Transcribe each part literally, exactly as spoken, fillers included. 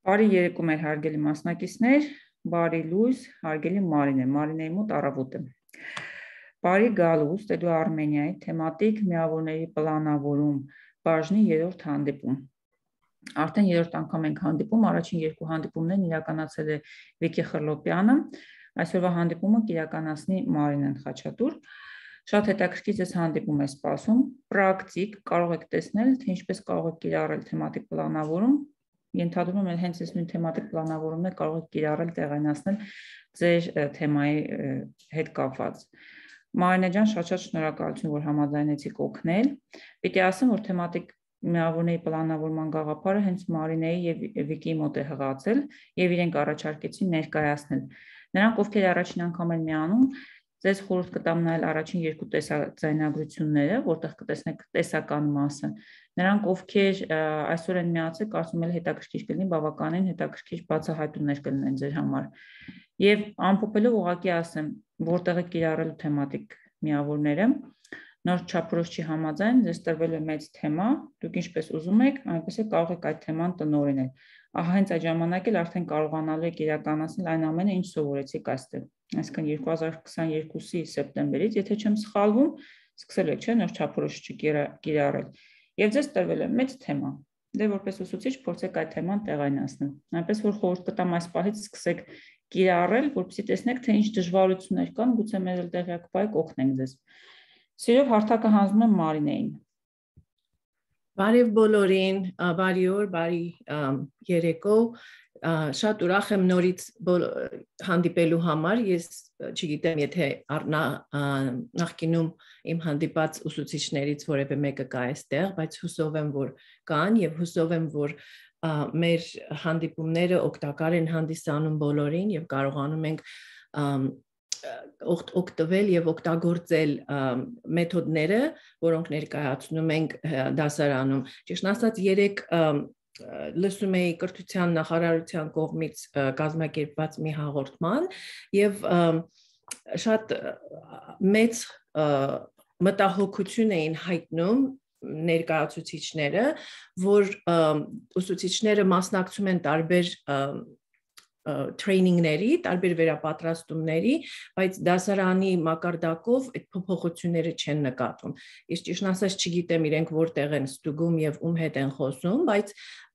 Բարի երեկո մեր հարգելի մասնակիցներ, բարի լույս, հարգելի Մարինե, Մարինեի մոտ առավոտ է։ Բարի գալուստ, դու Արմենիայի թեմատիկ միավորների պլանավորում բաժնի երրորդ հանդիպում։ Արդեն երրորդ անգամ ենք հանդիպում, առաջին երկու հանդիպումներն իրականացել է Վիկի Խրլոպյանը, այսօրվա հանդիպումը կիրականացնի Մարինեն Խաչատուր։ Շատ հետաքրքիր ձեզ հանդիպում է սպասում, պրակտիկ, կարող եք տեսնել, թե ինչպես կարող եք կիրառել թեմատիկ պլանավորում։ Ենթադրում եմ հենց այս նույն թեմատիկ պլանավորումն է կարող եք կիրառել տեղայնացնել ձեր թեմայի հետ կապված։ Մարինե ջան, շատ-շատ շնորհակալություն, որ համաձայնեցիք օգնել։ Պիտի ասեմ, որ թեմատիկ միավորների պլանավորման գաղափարը հենց Մարինեի եւ Վիկիի մոտ է հղացել եւ իրենք առաջարկեցին ներկայացնել։ Նրանք, ովքեր առաջին անգամ են միանում, ձեզ խորհուրդ կտամ նայել առաջին երկու տեսաձայնագրությունները, որտեղ կտեսնեք տեսական մասը։ Նրանք, ովքեր այսօր են միացել, կարծում եմ հետաքրքիր կլինի, բավականին հետաքրքիր բացահայտումներ կլինեն ձեր համար։ Եվ ամփոփելով ուղղակի ասեմ, որտեղ է կիրառելու թեմատիկ միավորները, նոր չափորոշչի համաձայն ձեզ տրվել է մեծ թեմա, դուք ինչպես ուզում եք, այնպես է կարող եք այդ թեման տնօրինել։ Ահա հենց այդ ժամանակ էլ արդեն կարողանալու եք իրականացնել այն ամենը, ինչ սովորեցիք այստեղ։ Այսինքն երկու հազար քսաներկուսի սեպտեմբերից, եթե չեմ սխալվում, սկսել եք, չէ՞, նոր չափորոշիչը կիրառել։ Եվ ձեզ տրվել է մեծ թեմա։ Դե որպես ուսուցիչ փորձեք այդ թեման տեղայնացնել։ Այնպես որ խորհուրդ կտամ այս պահից սկսեք կիրառել, որպեսզի տեսնեք, թե ինչ դժվարություններ կան, գուցե մեր էլ տեղյակ պայք օգնենք ձեզ։ Սիրով հարթակը հանձնում եմ Մարինեին։ Բարև բոլորին, բարի օր, բարի երեկո, շատ ուրախ եմ նորից հանդիպելու համար, ես չգիտեմ, եթե նախկինում իմ հանդիպած ուսուցիչներից որևէ մեկը կա այստեղ, բայց հուսով եմ, որ կան և հուսով եմ, որ մեր հանդիպումները օգտակար են հանդիսանում բոլորին և կարողանում ենք օգտվել և օգտագործել մեթոդները, որոնք ներկայացնում ենք դասարանում։ Ճիշտն ասած, երեկ լսում էի կրթության նախարարության կողմից կազմակերպված մի հաղորդման և շատ մեծ մտահոգություն էին հայտնում ներկայացուցիչները, որ ուսուցիչները մասնակցում են տարբեր training-ների, տարբեր վերապատրաստումների, բայց դասարանի մակարդակով այդ փոփոխությունները չեն նկատում։ Ես ճիշտն ասած չգիտեմ իրենք որտեղ են ստուգում և ում հետ են խոսում, բայց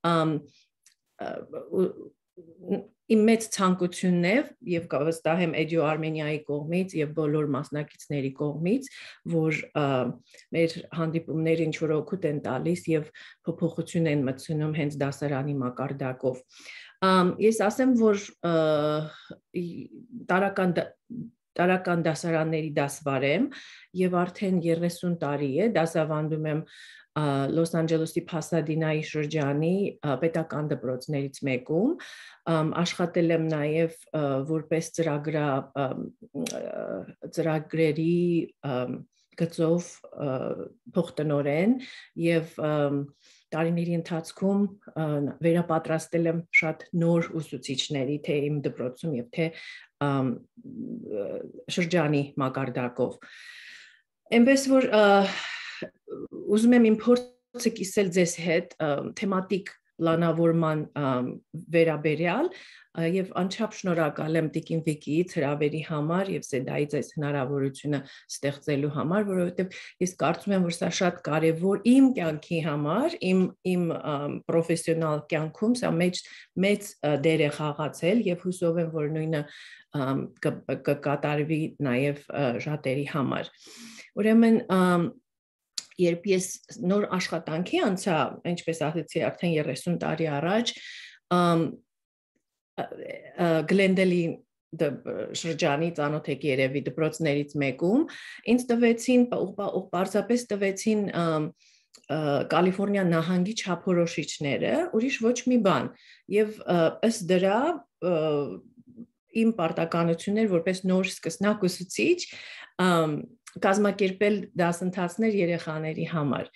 իմ մեծ ցանկությունն է և վստահ եմ Edu Armenia-ի կողմից և բոլոր մասնակիցների կողմից, որ մեր հանդիպումները ինչ-որ օգուտ են տալիս և փոփոխություն են մտցնում հենց դասարանի մակարդակով։ Ես ասեմ, որ տարրական դասարանների դասվար եմ և արդեն երեսուն տարի է դասավանդում եմ Լոս Անջելեսի Փասադինայի շրջանի պետական դպրոցներից մեկում, աշխատել եմ նաև որպես ծրագրերի գծով փոխտնօրեն և տարիների ընթացքում վերապատրաստել եմ շատ նոր ուսուցիչների, թե իմ դպրոցում և թե շրջանի մակարդակով։ Այնպես որ ուզում եմ իմ փորձը կիսել ձեզ հետ թեմատիկ պլանավորման վերաբերյալ և անչափ շնորհակալ եմ Տիկին Վիկիից հրավերի համար և Սեդայից այս հնարավորությունը ստեղծելու համար, որովհետև ես կարծում եմ, որ սա շատ կարևոր իմ կյանքի համար, իմ պրոֆեսիոնալ կյանքում սա մեծ դեր է խաղացել և հուսով եմ, որ նույնը կկատարվի նաև շատերի համար։ Ուրեմն երբ ես նոր աշխատանքի անցա, ինչպես ասեցի, արդեն երեսուն տարի առաջ, Գլենդելի շրջանի ծանոթ եք երևի դպրոցներից մեկում, ինձ տվեցին, պարզապես տվեցին Կալիֆորնիա նահանգի չափորոշիչները, ուրիշ ոչ մի բան, և ըստ դրա իմ պարտականություններ որպես նոր սկսնակ ուսուցիչ կազմակերպել դասընթացներ երեխաների համար։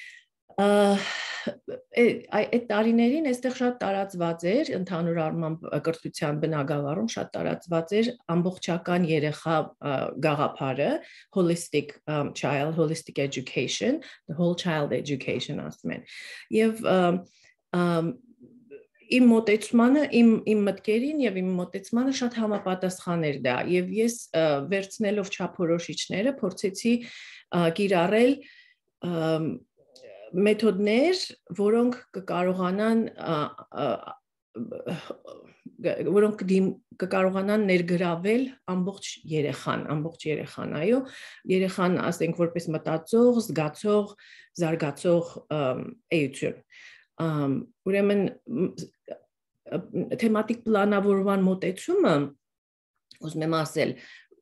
Այդ տարիներին այստեղ շատ տարածված էր, ընդհանուր առմամբ կրթության բնագավառում շատ տարածված էր ամբողջական երեխա գաղափարը, holistic child, holistic education, the whole child education ասում են։ Եվ իմ մոտեցմանը, իմ իմ մտքերին եւ իմ մոտեցմանը շատ համապատասխան էր դա եւ ես վերցնելով չափորոշիչները փորձեցի կիրառել մեթոդներ, որոնք կկարողանան որոնք կկարողանան ներգրավել ամբողջ երեխան, ամբողջ երեխան, այո, երեխան, ասենք, որպես մտածող, զգացող, զարգացող էություն։ Ուրեմն թեմատիկ պլանավորման մոտեցումը, ուզում եմ ասել,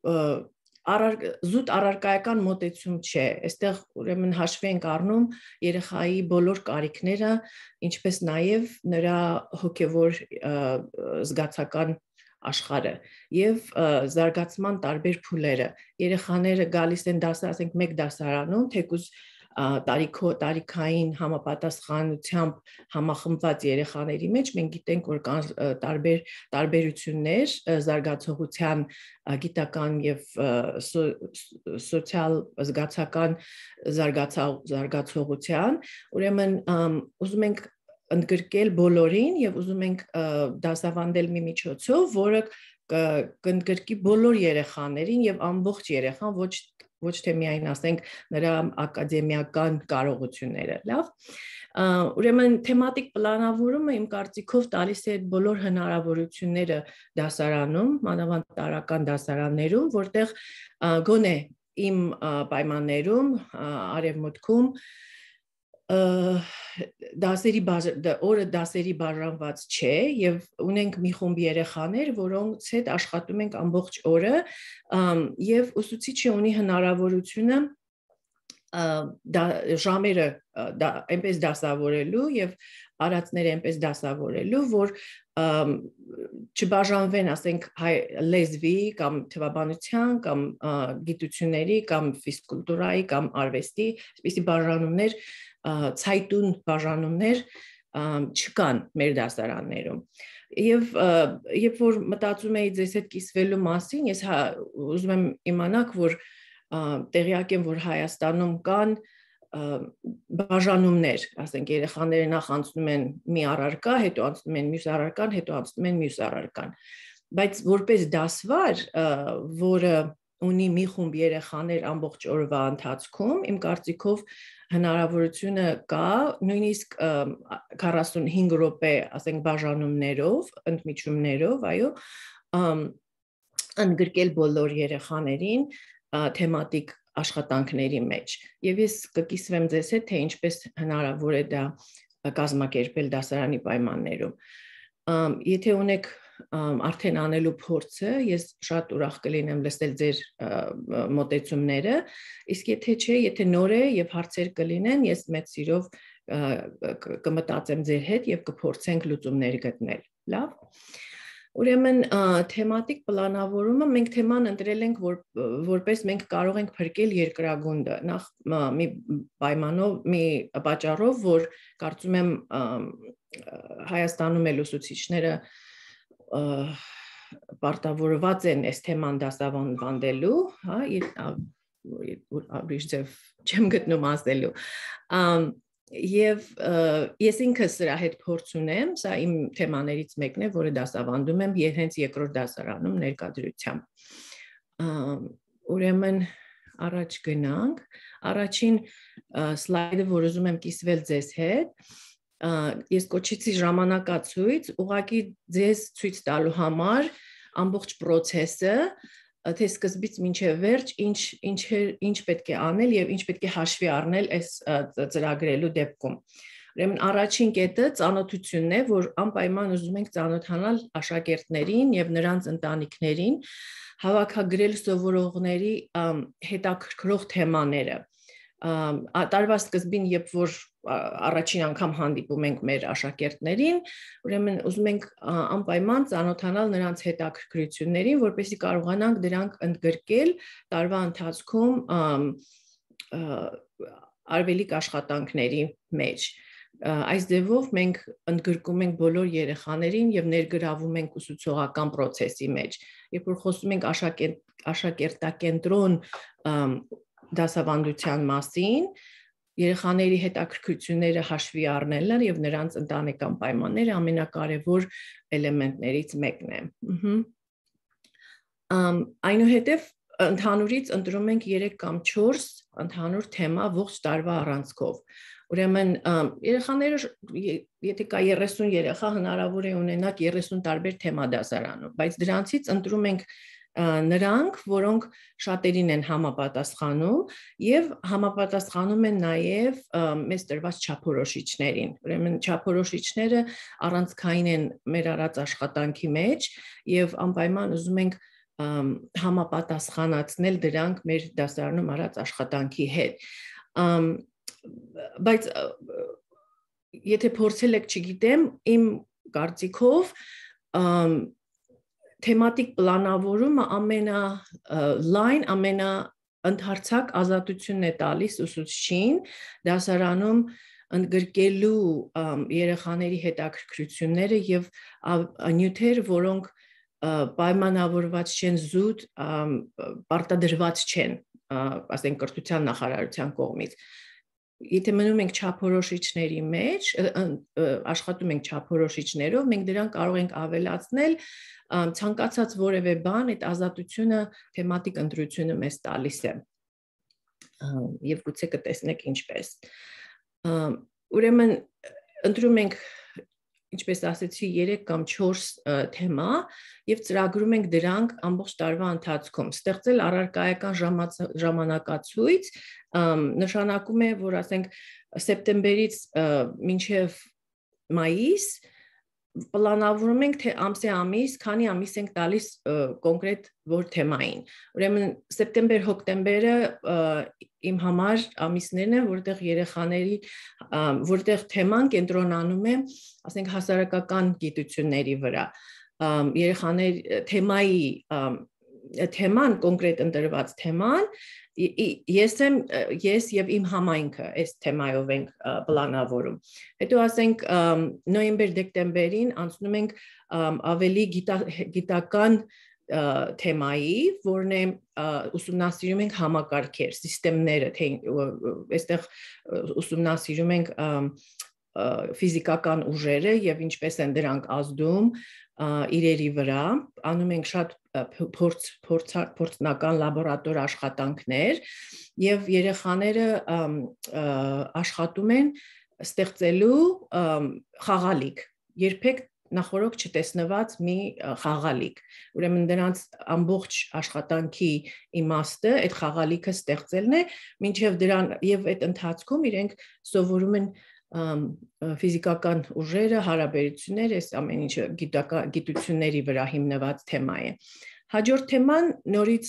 զուտ առարկայական մոտեցում չէ, այստեղ ուրեմն հաշվի ենք առնում երեխայի բոլոր կարիքները, ինչպես նաև նրա հոգևոր զգացական աշխարհը եւ զարգացման տարբեր փուլերը։ Երեխաները գալիս են դասը, ասենք, մեկ դասարանում, թեկուզ տարիքո տարիքային համապատասխանությամբ համախմբված երեխաների մեջ մենք գիտենք, որ կան տարբեր տարբերություններ զարգացողության գիտական եւ սոցիալ զգացական զարգացողության, ուրեմն ուզում ենք ընդգրկել բոլորին եւ ուզում ենք դասավանդել մի միջոցով, որը կընդգրկի բոլոր երեխաներին եւ ամբողջ երեխան, ոչ ոչ թե միայն ասենք նրա ակադեմիական կարողությունները, լավ։ Ուրեմն թեմատիկ պլանավորումը իմ կարծիքով տալիս է բոլոր հնարավորությունները դասարանում, մանավանդ տարրական դասարաններում, որտեղ գոնե իմ պայմաններում, արևմուտքում դասերի օրը դասերի բաժանված չէ եւ ունենք մի խումբ երեխաներ, որոնց հետ աշխատում ենք ամբողջ օրը եւ ուսուցիչը ունի հնարավորությունը ժամերը այնպես դասավորելու եւ արածները այնպես դասավորելու, որ չբաժանվեն, ասենք, լեզվի կամ թվաբանության կամ գիտությունների կամ ֆիզկուլտուրայի կամ արվեստի, այսպիսի բաժանումներ, ցայտուն բաժանումներ չկան մեր դասարաններում։ Եվ երբ որ մտածում էի ձեզ հետ կիսվելու մասին, ես ուզում եմ իմանալ, որ տեղյակ եմ, որ Հայաստանում կան բաժանումներ, ասենք, երեխաները նախ անցնում են մի առարկա, հետո անցնում են մյուս առարկան, հետո անցնում են մյուս առարկան։ Բայց որպես դասվար, որը ունի մի խումբ երեխաներ ամբողջ օրվա ընթացքում, իմ կարծիքով հնարավորությունը կա նույնիսկ քառասունհինգ րոպե, ասենք, բաժանումներով, ընդմիջումներով, այո, ընդգրկել բոլոր երեխաներին թեմատիկ աշխատանքների մեջ։ Եվ ես կկիսվեմ ձեզ հետ, թե ինչպես հնարավոր է դա կազմակերպել դասարանի պայմաններում։ Եթե ունեք արդեն անելու փորձը, ես շատ ուրախ կլինեմ լսել ձեր մոտեցումները, իսկ եթե չէ, եթե նոր է եւ հարցեր կլինեն, ես մեծ սիրով կմտածեմ ձեր հետ եւ կփորձենք լուծումներ գտնել։ Լավ։ Ուրեմն թեմատիկ պլանավորումը մենք թեման ընտրել ենք, որ որպես մենք կարող ենք փրկել երկրագունդը։ Նախ մի պայմանով, մի պատճառով, որ կարծում եմ Հայաստանում էլ ուսուցիչները պարտավորված են այս թեման դասավանդելու, հա, ուրիշ ձև չեմ գտնում ասելու։ Եվ ես ինքս սրա հետ փորձ ունեմ, սա իմ թեմաներից մեկն է, որը դասավանդում եմ հենց երկրորդ դասարանում ներկայացությամբ։ Ուրեմն առաջ գնանք, առաջին սլայդը, որ ուզում եմ կիսվել ձեզ հետ, ես կոչեցի ժամանակացույց, ուղղակի ձեզ ցույց տալու համար ամբողջ process-ը, թե սկզբից մինչև վերջ ինչ ինչ ինչ պետք է անել եւ ինչ պետք է հաշվի առնել այս ծրագրելու դեպքում։ Ուրեմն առաջին կետը ծանոթությունն է, որ անպայման ուզում ենք ծանոթանալ աշակերտներին եւ նրանց ընտանիքներին, հավաքագրել սովորողների հետաքրքրող թեմաները։ Տարվա սկզբին, երբ որ առաջին անգամ հանդիպում ենք մեր աշակերտներին, ուրեմն ուզում ենք անպայման ծանոթանալ նրանց հետաքրքրություններին, որպեսզի կարողանանք դրանք ընդգրկել տարվա ընթացքում արվելիք աշխատանքների մեջ։ Այս ձևով մենք ընդգրկում ենք բոլոր երեխաներին եւ ներգրավում ենք ուսուցողական process-ի մեջ։ Երբ որ խոսում ենք աշակերտակենտրոն դասավանդության մասին, երեխաների հետաքրքրությունները հաշվի առնելը եւ նրանց ընտանեկան պայմանները ամենակարևոր էլեմենտներից մեկն է։ Ամ այնուհետև ընդհանուրից ընտրում ենք երեք կամ չորս ընդհանուր թեմա ողջ տարվա առանցքով։ Ուրեմն երեխաները եթե կա երեսուն երեխա հնարավոր է ունենալ երեսուն տարբեր թեմա դասարանում, բայց դրանցից ընտրում ենք նրանք, որոնք շատերին են համապատասխանում եւ համապատասխանում են նաեւ մեզ տրված չափորոշիչներին։ Ուրեմն չափորոշիչները առանցքային են մեր արած աշխատանքի մեջ եւ անպայման ուզում ենք համապատասխանացնել դրանք մեր դասարանում արած աշխատանքի հետ։ Բայց եթե փորձել եք, չգիտեմ, իմ կարծիքով թեմատիկ պլանավորումը ամենալայն, ամենաընդհարցակ ազատությունն է տալիս ուսուցչին դասարանում ընդգրկելու երեխաների հետաքրքրությունները եւ նյութեր, որոնք պայմանավորված չեն զուտ, պարտադրված չեն, ասենք կրթության նախարարության կողմից։ Եթե մնում ենք չափորոշիչների մեջ, աշխատում ենք չափորոշիչներով, մենք դրան կարող ենք ավելացնել ցանկացած որևէ բան, այդ ազատությունը թեմատիկ ընտրությունը մեզ տալիս է։ Եվ գուցե կտեսնեք ինչպես։ Ուրեմն ընտրում ենք, ինչպես ասեցի, երեք կամ չորս թեմա եւ ծրագրում ենք դրանք ամբողջ տարվա ընթացքում։ Ստեղծել առարկայական ժամանակացույց նշանակում է, որ ասենք սեպտեմբերից մինչև մայիս պլանավորում ենք, թե ամսե ամիս, քանի ամիս ենք տալիս կոնկրետ որ թեմային։ Ուրեմն սեպտեմբեր, հոկտեմբերը իմ համար ամիսներն են, որտեղ երեխաների, որտեղ թեման կենտրոնանում է, ասենք հասարակական գիտությունների վրա։ Երեխաների թեմայի թեման, կոնկրետ ընտրված թեման, ես եմ, ես եւ իմ համայնքը այս թեմայով ենք պլանավորում։ Հետո ասենք նոյեմբեր-դեկտեմբերին անցնում ենք ավելի գիտական թեմայի, որն է ուսումնասիրում ենք համակարգեր, սիստեմները, թե այստեղ ուսումնասիրում ենք ֆիզիկական ուժերը եւ ինչպես են դրանք ազդում իրերի վրա, անում ենք շատ փորձնական լաբորատոր աշխատանքներ եւ երեխաները աշխատում են ստեղծելու խաղալիք, երբեք նախորդ չտեսնված մի խաղալիք։ Ուրեմն դրանց ամբողջ աշխատանքի իմաստը այդ խաղալիքը ստեղծելն է, մինչև դրան եւ այդ ընթացքում իրենք սովորում են ֆիզիկական ուժերը, հարաբերությունները, այս ամեն ինչը գիտությունների վրա հիմնված թեմա է։ Հաջորդ թեման նորից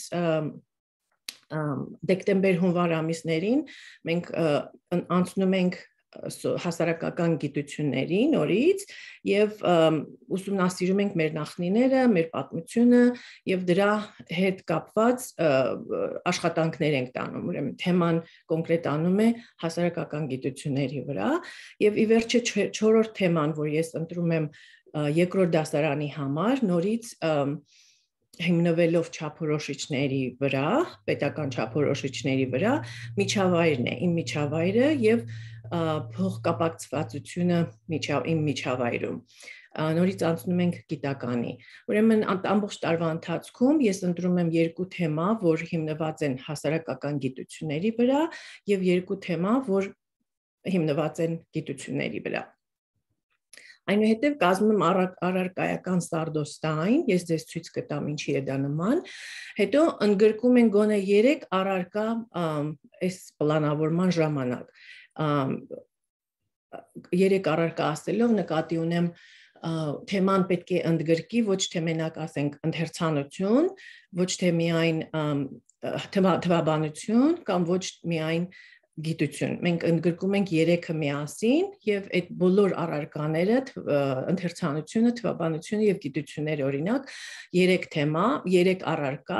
դեկտեմբեր-հունվար ամիսներին մենք անցնում ենք հասարակական գիտությունների նորից եւ ուսումնասիրում ենք մեր նախնիները, մեր պատմությունը եւ դրա հետ կապված աշխատանքներ ենք տանում։ Ուրեմն թեման կոնկրետ անում է հասարակական գիտությունների վրա եւ ի վերջո չորրորդ թեման, որ ես ընտրում եմ երկրորդ դասարանի համար, նորից հիմնվելով չափորոշիչների վրա, պետական չափորոշիչների վրա, միջավայրն է, իմ միջավայրը եւ փոխկապակցվածությունը իմ միջավայրում։ Նորից անցնում ենք գիտականի։ Ուրեմն ամբողջ տարվա ընթացքում ես ընտրում եմ երկու թեմա, որ հիմնված են հասարակական գիտությունների վրա եւ երկու թեմա, որ հիմնված են գիտությունների վրա։ Այնուհետև կազմում առարկայական սարդոստային, ես ձեզ ցույց կտամ ինչի է դա նման, հետո ընդգրկում են գոնե երեք առարկա այս պլանավորման ժամանակ։ Երեք առարկա ասելով նկատի ունեմ թեման պետք է ընդգրկի ոչ թե մենակ ասենք ընթերցանություն, ոչ թե միայն թվաբանություն կամ ոչ միայն գիտություն։ Մենք ընդգրկում ենք երեքը միասին եւ այդ բոլոր առարկաները, ընթերցանությունը, թվաբանությունը եւ գիտությունները, օրինակ, երեք թեմա, երեք առարկա,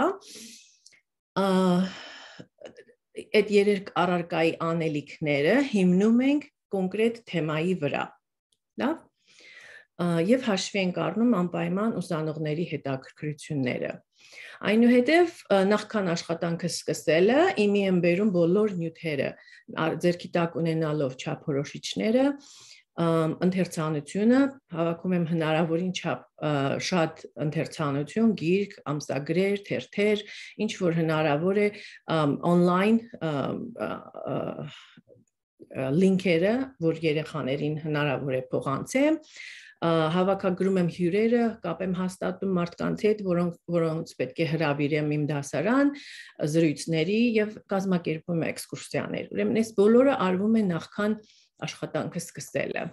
այդ երեք առարկայի անելիքները հիմնում ենք կոնկրետ թեմայի վրա։ Լավ։ Եվ հաշվի ենք առնում անպայման ուսանողների հետաքրքրությունները։ Այնուհետև նախքան աշխատանքը սկսելը իմի եմ բերում բոլոր նյութերը, ձեռքի տակ ունենալով չափորոշիչները, ընթերցանությունը, հավաքում եմ հնարավորին չափ շատ ընթերցանություն, գիրք, ամսագրեր, թերթեր, ինչ որ հնարավոր է on-line լինքերը, որ երեխաներին հնարավոր է փոխանցեմ, հավաքագրում եմ հյուրերը, կապ եմ հաստատում մարդկանց հետ, որոնք որոնց պետք է հրավիրեմ իմ դասարան, զրույցների եւ կազմակերպում էքսկուրսիաներ։ Ուրեմն այս բոլորը արվում է նախքան աշխատանքը սկսելը։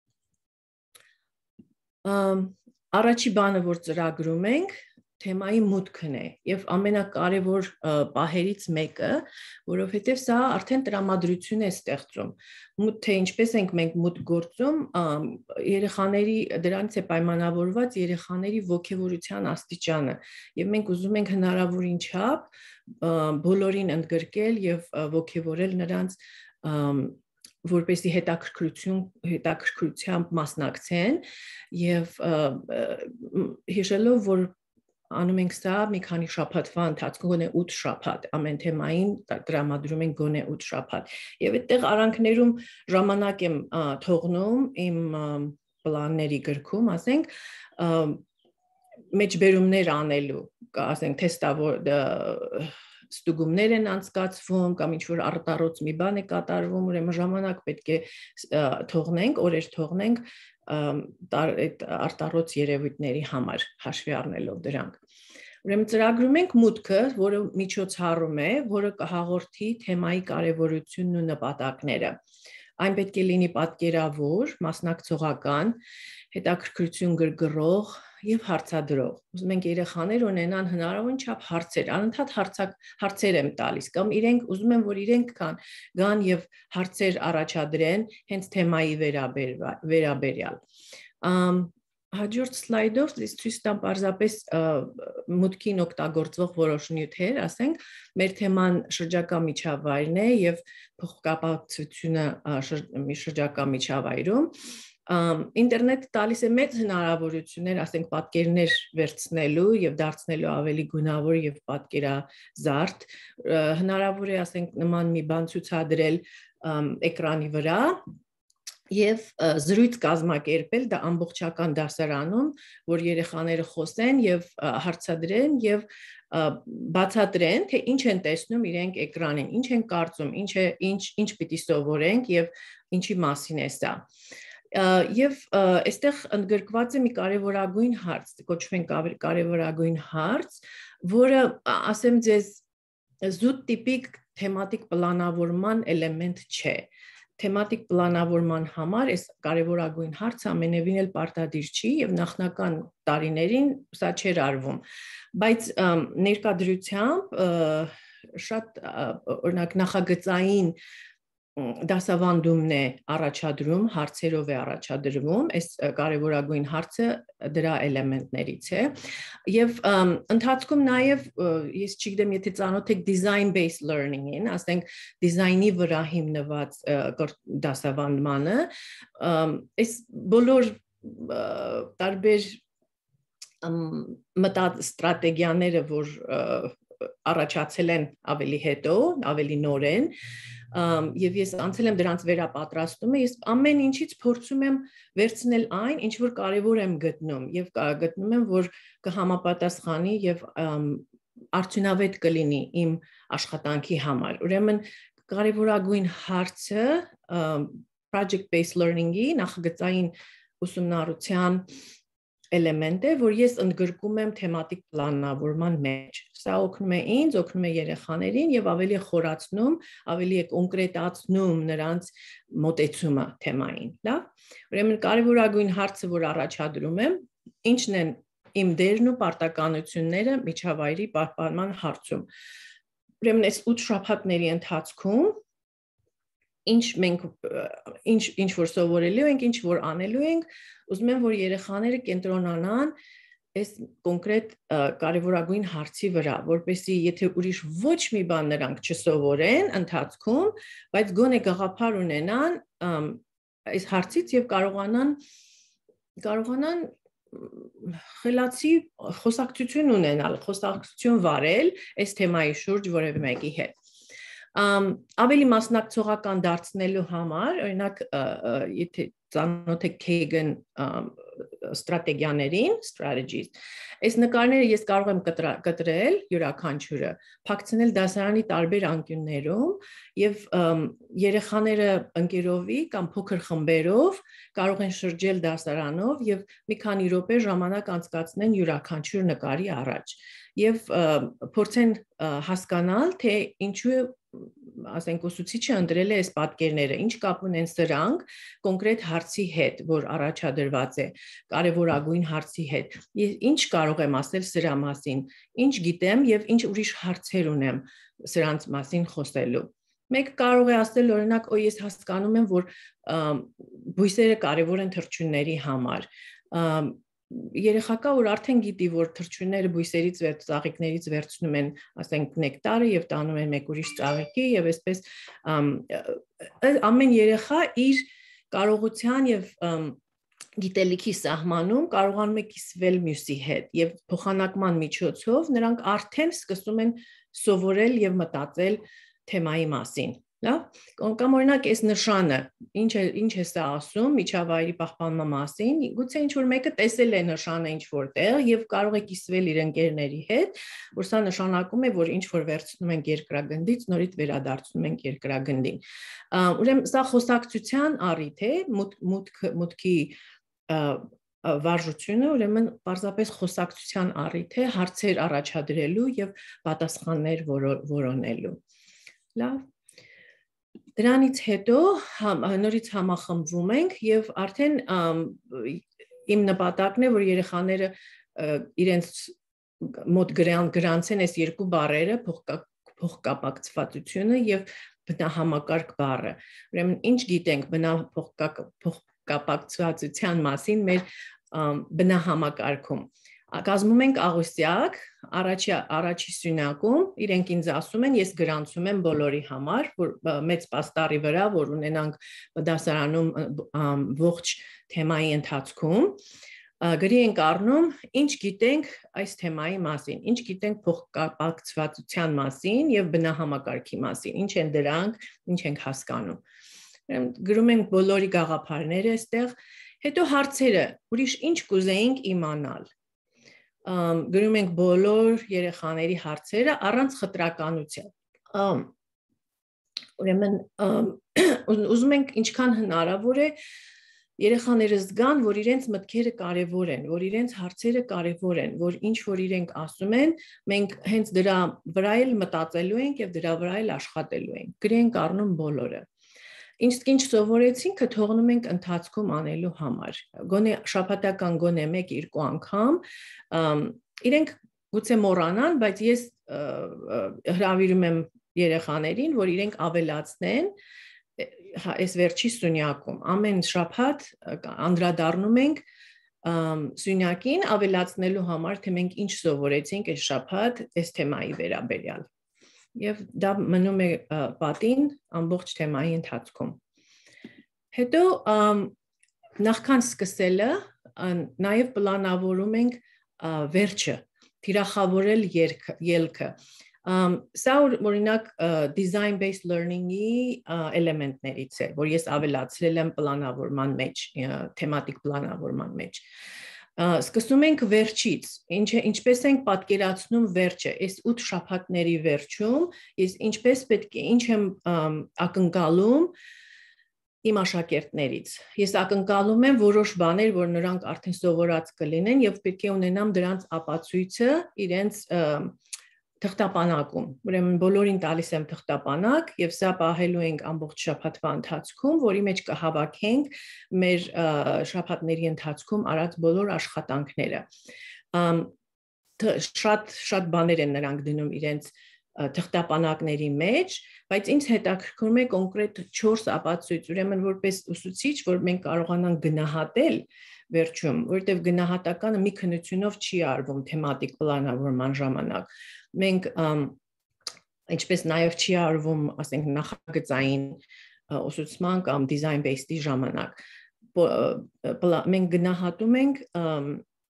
Առաջի բանը, որ ծրագրում ենք, թեմայի մուտքն է եւ ամենակարևոր պահերից մեկը, որովհետեւ սա արդեն տրամադրություն է ստեղծում։ Թե ինչպես ենք մենք մուտք գործում, երեխաների դրանից է պայմանավորված երեխաների ոգևորության աստիճանը եւ մենք ուզում ենք հնարավորին չափ բոլորին ընդգրկել եւ ոգևորել նրանց որպեսզի հետաքրքրություն հետաքրքրությամբ մասնակցեն եւ հիշելով որ անում ենք սա մի քանի շաբաթվա ընթացքում գոնե ութ շաբաթ ամեն թեմային տրամադրում ենք գոնե ութ շաբաթ եւ այդտեղ արանքներում ժամանակ եմ թողնում իմ պլանների գրքում ասենք մեջբերումներ անելու ասենք թեստավոր ստուգումներ են անցկացվում կամ ինչ որ արտառոց մի բան է կատարվում, ուրեմն ժամանակ պետք է թողնենք, օրեր թողնենք այդ արտառոց երևույթների համար հաշվի առնելով դրանք։ Ուրեմն ծրագրում ենք մուտքը, որը միջոցառում է, որը կհաղորդի թեմայի կարևորությունն ու նպատակները։ Այն պետք է լինի պատկերավոր, մասնակցողական, հետաքրքրություն գրգռող եւ հարցադրող։ Ուզում ենք երեխաներ ունենան հնարավորին չափ հարցեր, անընդհատ հարցեր եմ տալիս կամ իրենք ուզում են որ իրենք կան գան եւ հարցեր առաջադրեն հենց թեմայի վերաբերյալ։ Հաջորդ սլայդով ցույց տամ պարզապես մուտքին օգտագործվող որոշ նյութեր, ասենք մեր թեման շրջակա միջավայրն է եւ փոխկապակցությունը շրջակա միջավայրում ինտերնետը տալիս է մեծ հնարավորություններ, ասենք պատկերներ վերցնելու եւ դարձնելու ավելի գունավոր եւ պատկերազարդ, հնարավոր է ասենք նման մի բան ցուցադրել էկրանի վրա եւ զրույց կազմակերպել դա ամբողջական դասարանում, որ երեխաները խոսեն եւ հարցադրեն եւ բացատրեն, թե ինչ են տեսնում իրենք էկրանին, ինչ են կարծում, ինչ է ինչ ինչ պիտի սովորենք եւ ինչի մասին է սա։ Եվ այստեղ ընդգրկված է մի կարևորագույն հարց, կոչվում է կարևորագույն հարց, որը ասեմ ձեզ զուտ տիպիկ թեմատիկ պլանավորման էլեմենտ չէ։ Թեմատիկ պլանավորման համար այս կարևորագույն հարցը ամենևին էլ պարտադիր չի եւ նախնական տարիներին սա չէր արվում, բայց ներկայդրությամբ շատ օրինակ նախագծային դասավանդումն է առաջադրում, հարցերով է առաջադրվում, այս կարևորագույն հարցը դրա էլեմենտներից է եւ ընթացքում նաեւ ես չգիտեմ եթե ծանոթ եք design based learning-ին, ասենք դիզայնի վրա հիմնված դասավանդմանը, այս բոլոր տարբեր մտաստրատեգիաները, որ առաջացել են ավելի հետո, ավելի նորեն եւ ես անցել եմ դրանց վերապատրաստումը, ես ամեն ինչից փորձում եմ վերցնել այն, ինչ որ կարեւոր եմ գտնում եւ գտնում եմ, որ կհամապատասխանի եւ արդյունավետ կլինի իմ աշխատանքի համար։ Ուրեմն կարևորագույն հարցը project based learning-ի նախագծային ուսումնառության էլեմենտ է, որ ես ընդգրկում եմ թեմատիկ պլանավորման մեջ։ Սա օգնում է ինձ, օգնում է երեխաներին եւ ավելի խորացնում, ավելի է կոնկրետացնում նրանց մոտեցումը թեմային, լավ։ Ուրեմն կարևորագույն հարցը, որ առաջադրում եմ, ինչն են իմ դերն ու պարտականությունները միջավայրի պահպանման հարցում։ Ուրեմն այս ութ շաբաթների ընթացքում ինչ մենք ինչ ինչ որ սովորելու ենք, ինչ որ անելու ենք, ուզում եմ որ երեխաները կենտրոնանան այս կոնկրետ կարևորագույն հարցի վրա, որպեսզի եթե ուրիշ ոչ մի բան նրանք չսովորեն ընթացքում, բայց գոնե գաղափար ունենան այս հարցից եւ կարողանան կարողանան խելացի խոսակցություն ունենալ, խոսակցություն վարել այս թեմայի շուրջ որևէ մեկի հետ։ Um, ավելի մասնակցողական դարձնելու համար, օրինակ, եթե ծանոթ եք Kagan ստրատեգիաներին, strategies, այս նկարները ես կարող եմ կտրել յուրաքանչյուրը, փակցնել դասարանի տարբեր անկյուններում եւ երեխաները ընկերովի կամ փոքր խմբերով կարող են շրջել դասարանով եւ մի քանի րոպե ժամանակ անցկացնեն յուրաքանչյուր նկարի առաջ եւ փորձեն հասկանալ, թե ինչու ասենք ուսուցիչը ընտրել է այս պատկերները, ինչ կապ ունեն սրանք կոնկրետ հարցի հետ, որ առաջադրված է, կարևորագույն հարցի հետ։ Ինչ կարող եմ ասել սրա մասին, ինչ գիտեմ եւ ինչ ուրիշ հարցեր ունեմ սրանց մասին խոսելու։ Մեկ կարող է ասել օրինակ, օ ես հասկանում եմ, որ բույսերը կարևոր են թռչունների համար։ Երեխակա որ արդեն գիտի, որ թռչունները բույսերից վեր ծաղիկներից վերցնում են, ասենք նեկտարը եւ տանում են մեկ ուրիշ ծաղիկի եւ այսպես ամեն երեխա իր կարողության եւ գիտելիքի սահմանում կարողանում է կիսվել մյուսի հետ եւ փոխանակման միջոցով նրանք արդեն սկսում են սովորել եւ մտածել թեմայի մասին։ Լավ, կամ օրինակ այս նշանը, ինչ է ինչ է սա ասում միջավայրի պահպանման մասին, գուցե ինչ որ մեկը տեսել է նշանը ինչ որտեղ եւ կարող է կիսվել իր ընկերների հետ, որ սա նշանակում է, որ ինչ որ վերցնում ենք երկրագնդից, նորից վերադարձնում ենք երկրագնդին։ Ուրեմն սա խոսակցության առիթ է, մուտք մուտքի վարժությունը, ուրեմն պարզապես խոսակցության առիթ է հարցեր առաջադրելու եւ պատասխաններ որոնելու։ Լավ։ Դրանից հետո նորից համախմբվում ենք եւ արդեն իմ նպատակն է, որ երեխաները իրենց մոտ գրանցեն այս երկու բառերը, փոխկապակցվածությունը եւ բնահամակարգ բառը։ Ուրեմն ինչ գիտենք բնափոխկապակցվածության մասին մեր բնահամակարգում։ Կազմում ենք աղյուսակ, առաջի առաջի սյունակում, իրենք ինձ ասում են, ես գրանցում եմ բոլորի համար, որ մեծ պաստառի վրա, որ ունենանք դասարանում ողջ թեմայի ընթացքում, գրի ենք առնում, ինչ գիտենք այս թեմայի մասին, ինչ գիտենք փոխկապակցվածության մասին եւ բնահամակարգի մասին, ինչ են դրանք, ինչ ենք հասկանում։ Գրում ենք բոլորի գաղափարները այստեղ, հետո հարցերը, ուրիշ ինչ կուզեինք իմանալ։ Գրում ենք բոլոր երեխաների հարցերը առանց խտրականության։ Ուրեմն ուզում ենք ինչքան հնարավոր է երեխաները զգան, որ իրենց մտքերը կարևոր են, որ իրենց հարցերը կարևոր են, որ ինչ որ իրենք ասում են, մենք հենց դրա վրա էլ մտածելու ենք եւ դրա վրա էլ աշխատելու ենք։ Գրենք առնում բոլորը։ Ինչ-ինչ սովորեցինք, թողնում ենք ընթացքում անելու համար։ Գոնե շաբաթական գոնե մեկ-երկու անգամ իրենք գուցե մոռանան, բայց ես հրավիրում եմ երեխաներին, որ իրենք ավելացնեն այս վերջի սյունյակում։ Ամեն շաբաթ անդրադառնում ենք սյունյակին ավելացնելու համար, թե մենք ինչ սովորեցինք այս շաբաթ այս թեմայի վերաբերյալ։ Եվ դա մնում է պատին ամբողջ թեմայի ընթացքում։ Հետո նախքան սկսելը նաև պլանավորում ենք վերջը, թիրախավորել ելքը։ Սա օրինակ design based learning-ի էլեմենտներից է, որ ես ավելացրել եմ պլանավորման մեջ, թեմատիկ պլանավորման մեջ։ Սկսում ենք վերջից, ինչպես ենք պատկերացնում վերջը, այս ութ շաբաթների վերջում, ես ինչպես պետք է, ինչ եմ ակնկալում իմ աշակերտներից։ Ես ակնկալում եմ որոշ բաներ, որ նրանք արդեն սովորած կլինեն եւ պետք է ունենամ դրանց ապացույցը իրենց թղթապանակում։ Ուրեմն բոլորին տալիս եմ թղթապանակ եւ սա պահելու ենք ամբողջ շաբաթվա ընթացքում, որի մեջ կհավաքենք մեր շաբաթների ընթացքում արած բոլոր աշխատանքները։ Շատ շատ բաներ են նրանք դնում իրենց թղթապանակների մեջ, բայց ինձ հետաքրքրում է կոնկրետ չորս ապացույց, ուրեմն որպես ուսուցիչ, որ մենք կարողանանք գնահատել վերջում, որովհետև գնահատականը մի քննությունով չի արվում թեմատիկ պլանավորման ժամանակ։ Մենք ինչպես նաև չի արվում, ասենք, նախագծային ուսուցման կամ design based-ի ժամանակ։ Մենք գնահատում ենք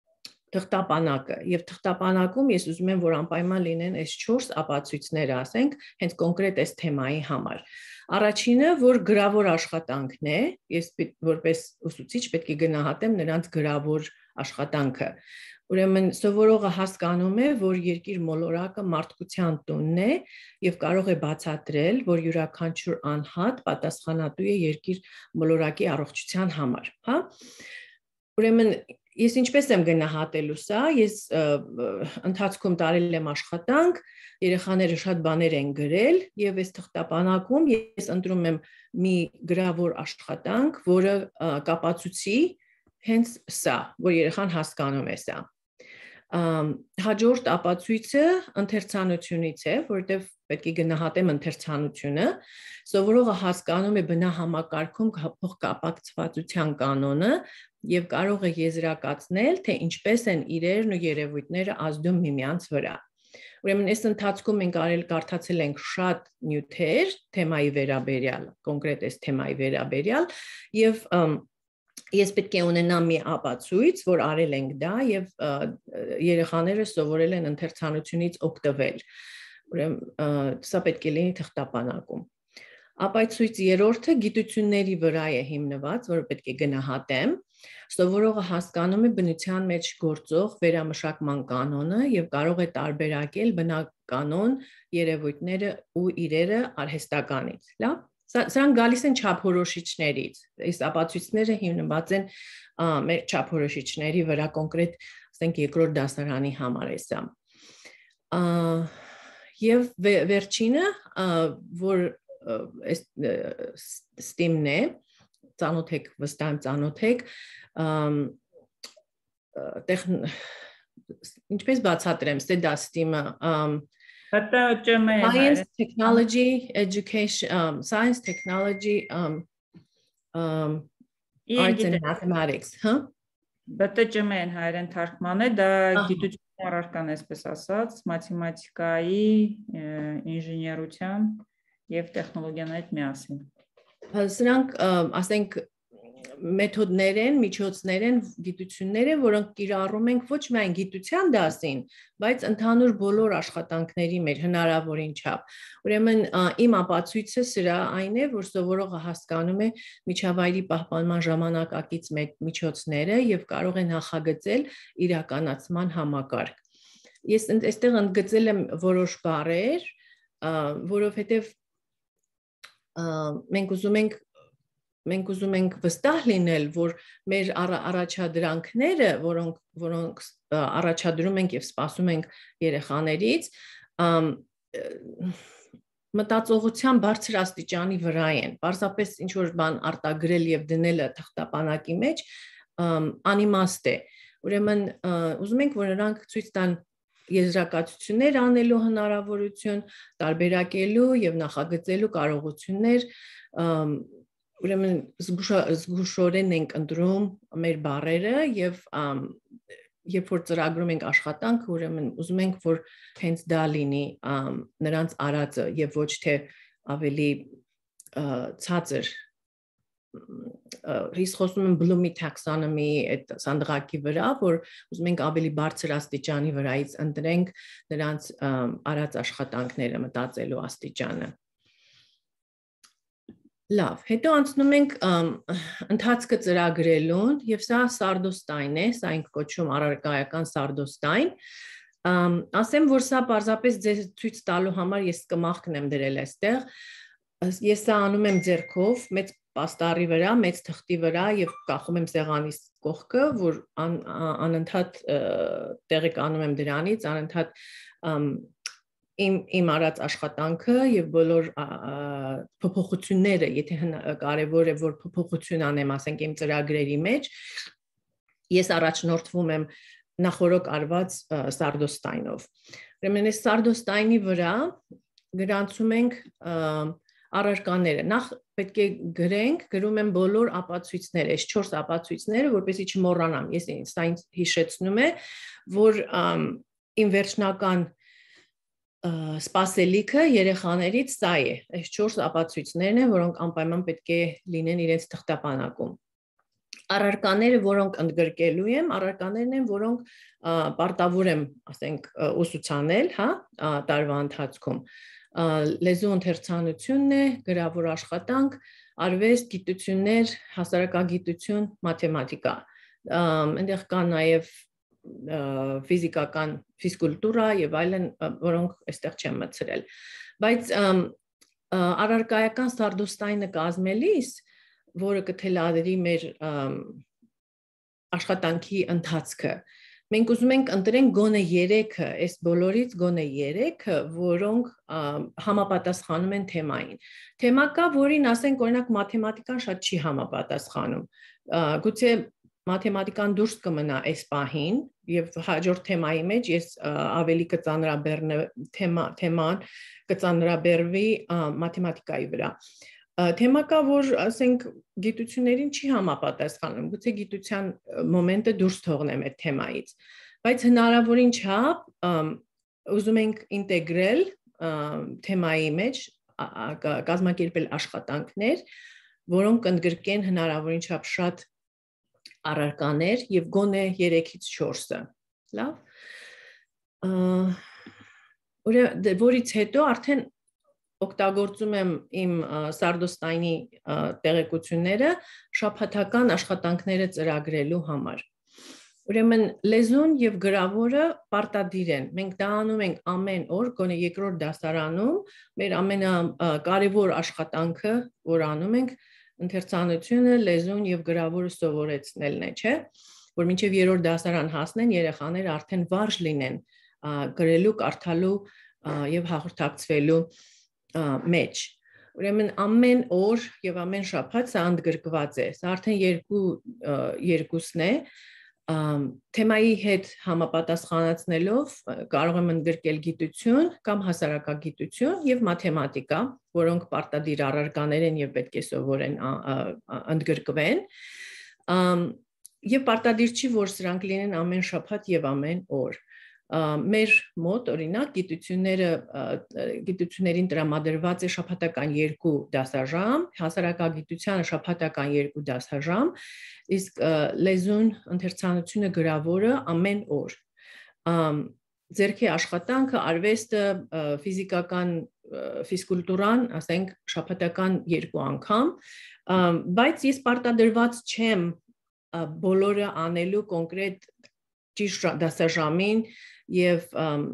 թղթապանակը եւ թղթապանակում ես ուզում եմ որ անպայման լինեն այս չորս ապացույցները, ասենք, հենց կոնկրետ այս թեմայի համար։ Առաջինը, որ գրավոր աշխատանքն է, ես որպես ուսուցիչ պետք է գնահատեմ նրանց գրավոր աշխատանքը։ Ուրեմն սովորողը հասկանում է, որ երկիր մոլորակը մարդկության տունն է եւ կարող է բացատրել, որ յուրաքանչյուր անհատ պատասխանատու է երկիր մոլորակի առողջության համար, հա։ Ուրեմն ես ինչպես եմ գնահատելու սա, ես ընթացքում տարել եմ աշխատանք, երեխաները շատ բաներ են գրել եւ այս թղթապանակում ես ընտրում եմ մի գրավոր աշխատանք, որը կապացուցի հենց սա, որ երեխան հասկանում է սա։ Հաջորդ ապացույցը ընթերցանությունից է, որտեղ պետք է գնահատեմ ընթերցանությունը, սովորողը հասկանում է բնահամակարգում փոխկապակցվածության կանոնը եւ կարող է եզրակացնել, թե ինչպես են իրերն ու երևույթները ազդում միմյանց վրա։ Ուրեմն այս ընթացքում մենք արել կարդացել ենք շատ նյութեր թեմայի վերաբերյալ, կոնկրետ այս թեմայի վերաբերյալ եւ ես պետք է ունենամ մի ապացույց, որ արել ենք դա եւ երեխաները սովորել են ընթերցանությունից օգտվել։ Ուրեմն սա պետք է լինի թղթապանակում։ Ապացույց երրորդը գիտությունների վրա է հիմնված, որը պետք է գնահատեմ։ Սովորողը հասկանում է բնության մեջ գործող վերամշակման կանոնը եւ կարող է տարբերակել բնականոն երևույթները ու իրերը արհեստականից։ Լավ։ Սրանք գալիս են չափորոշիչներից։ Այս ապացույցները հիմնված են մեր չափորոշիչների վրա, կոնկրետ, ասենք, երկրորդ դասարանի համար է սա։ Եվ վերջինը, որ ստիմն է, ծանոթ եք, վստահ եմ ծանոթ եք, ինչպես բացատրեմ, ստեդա ստիմը, Science, technology, education, um, science, technology, um, um, arts and mathematics, huh? B T C M-ն հայերեն թարգման է, դա գիտության առարկան այսպես ասած, մաթեմատիկայի, ինժեներության եւ տեխնոլոգիաներից միասին։ Սրանք, ասենք, մեթոդներ են, միջոցներ են, գիտություններ են, որոնք կիրառում ենք ոչ միայն գիտության դասին, բայց ընդհանուր բոլոր աշխատանքների մեր հնարավորին չափ։ Ուրեմն իմ ապացույցը սրա այն է, որ սովորողը հասկանում է միջավայրի պահպանման ժամանակակից միջոցները եւ կարող է նախագծել իրականացման համակարգ։ Ես այստեղ ընդգծել եմ որոշ բառեր, որովհետեւ մենք ուզում ենք Մենք ուզում ենք վստահ լինել, որ մեր առաջադրանքները, որոնք որոնք առաջադրում ենք եւ սպասում ենք երեխաներից, մտածողության բարձր աստիճանի վրա են։ Պարզապես ինչ որ բան արտագրել եւ դնելը թղթապանակի մեջ անիմաստ է։ Ուրեմն ուզում ենք, որ նրանք ցույց տան եզրակացություններ անելու հնարավորություն, տարբերակելու եւ նախագծելու կարողություններ, ուրեմն զգուշորեն ենք ընտրում մեր բառերը եւ երբ որ ծրագրում ենք աշխատանք, ուրեմն ուզում ենք, որ հենց դա լինի նրանց արածը եւ ոչ թե ավելի ցածր։ Ես խոսում եմ Bloom-ի taxonomy այդ սանդղակի վրա, որ ուզում ենք ավելի բարձր աստիճանի վրայից ընտրենք նրանց արած աշխատանքները, մտածելու աստիճանը։ Լավ, հետո անցնում ենք ընթացքը ծրագրելուն եւ սա սարդոստայն է, սա ենք կոչում առարկայական սարդոստայն։ Ասեմ, որ սա պարզապես ձեզ ցույց տալու համար ես կմախքն եմ դրել այստեղ։ Ես սա անում եմ ձեռքով, մեծ պաստառի վրա, մեծ թղթի վրա եւ կախում եմ սեղանիս կողքը, որ անընդհատ տեղեկանում եմ դրանից, անընդհատ Իմ իմ արած աշխատանքը եւ բոլոր փոփոխությունները, եթե կարեւոր է որ փոփոխություն անեմ, ասենք իմ ծրագրերի մեջ, ես առաջնորդվում եմ նախորոք արված սարդոստայնով։ Ուրեմն այս սարդոստայնի վրա գրանցում ենք առարկաները։ Նախ պետք է գրենք, գրում եմ բոլոր ապացույցները, այս չորս ապացույցները, որպեսզի չմոռանամ։ Ես սա ինձ հիշեցնում է, որ իմ վերջնական սպասելիքը երեխաներից սա է, այս չորս ապացույցներն են, որոնք անպայման պետք է լինեն իրենց թղթապանակում։ առարկաները, որոնք ընդգրկելու եմ, առարկաներն են, որոնք պարտավոր եմ, ասենք, ուսուցանել, հա, տարվա ընթացքում։ Լեզու ընթերցանությունն է, գրավոր աշխատանք, արվեստ, գիտություններ, հասարակագիտություն, մաթեմատիկա։ Այնտեղ կան նաև ֆիզիկական ֆիզկուլտուրա եւ այլն, որոնք այստեղ չեմ մտցրել։ Բայց առարկայական սարդոստայնը կազմելիս, որը կթելադրի մեր աշխատանքի ընթացքը, մենք ուզում ենք ընտրենք գոնե երեքը, այս բոլորից գոնե երեքը, որոնք համապատասխանում են թեմային։ Թեմա կա, որին ասենք օրինակ մաթեմատիկան շատ չի համապատասխանում։ Գուցե մաթեմատիկան դուրս կմնա այս պահին եւ հաջորդ թեմայի մեջ ես ավելի կծանրաբեռնը թեմա թեման կծանրաբեռվի մաթեմատիկայի վրա։ Թեմա կա, որ ասենք գիտություններին չի համապատասխանում, գուցե գիտության մոմենտը դուրս թողնեմ այդ թեմայից, բայց հնարավորին չափ ուզում ենք ինտեգրել թեմայի մեջ կազմակերպել աշխատանքներ, որոնք ընդգրկեն հնարավորին չափ շատ առարկաներ եւ գոնե երեքից չորսը։ Լավ։ Որից հետո արդեն օգտագործում եմ իմ սարդոստայնի տեղեկությունները շաբաթական աշխատանքները ծրագրելու համար։ Ուրեմն լեզուն եւ գրավորը պարտադիր են։ Մենք դա անում ենք ամեն օր, գոնե երկրորդ դասարանում, մեր ամենակարևոր աշխատանքը, որ անում ենք, ընթերցանությունը, լեզուն եւ գրավորը սովորեցնելն է, չէ՞, որ մինչեւ երրորդ դասարան հասնեն, երեխաները արդեն վարժ լինեն գրելու, կարդալու եւ հաղորդակցվելու մեջ։ Ուրեմն ամեն օր եւ ամեն շաբաթ սա ընդգրկված է։ Սա արդեն երկու երկուսն է։ Թեմայի հետ համապատասխանեցնելով կարող եմ ընդգրկել գիտություն կամ հասարակագիտություն եւ մաթեմատիկա, որոնք պարտադիր առարկաներ են եւ պետք է սովորեն ընդգրկվեն։ Եվ պարտադիր չի, որ սրանք լինեն ամեն շաբաթ եւ ամեն օր։ Մեր մոտ օրինակ գիտությունները գիտություններին տրամադրված է շաբաթական երկու դասաժամ, հասարակագիտությանը շաբաթական երկու դասաժամ, իսկ լեզուն, ընթերցանությունը, գրավորը ամեն օր։ Ձեռքի աշխատանքը, արվեստը, ֆիզիկական ֆիզկուլտուրան, ասենք շաբաթական երկու անգամ, բայց ես պարտադրված չեմ բոլորը անելու կոնկրետ ճիշտ դասաժամին եւ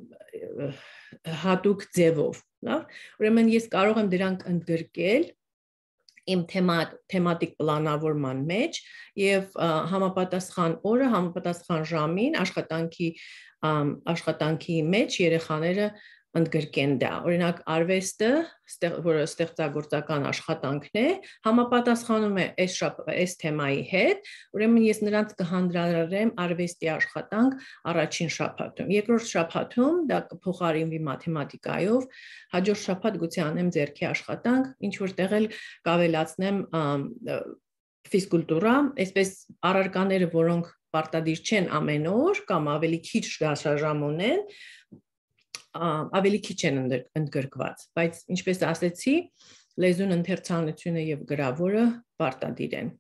հատուկ ձևով, լավ։ Ուրեմն ես կարող եմ դրանք ընդգրկել իմ թեմատիկ պլանավորման մեջ եւ համապատասխան օրը, համապատասխան ժամին աշխատանքի աշխատանքի մեջ երեխաները ընդգրկեն դա։ Օրինակ արվեստը, որը ստեղծագործական աշխատանքն է, համապատասխանում է այս այս թեմայի հետ, ուրեմն ես նրանց կհանդրադառնամ արվեստի աշխատանք առաջին շաբաթում։ Երկրորդ շաբաթում դա կփոխարինվի մաթեմատիկայով, հաջորդ շաբաթ գուցե անեմ ձեռքի աշխատանք, ինչ որտեղ էլ կավելացնեմ ֆիզկուլտուրա, այսպես առարկաները, որոնք պարտադիր չեն ամեն օր կամ ավելի քիչ դասաժամ ունեն, ավելի քիչ են ընդգրկված, բայց ինչպես ասեցի, լեզուն, ընթերցանությունը եւ գրավորը պարտադիր են։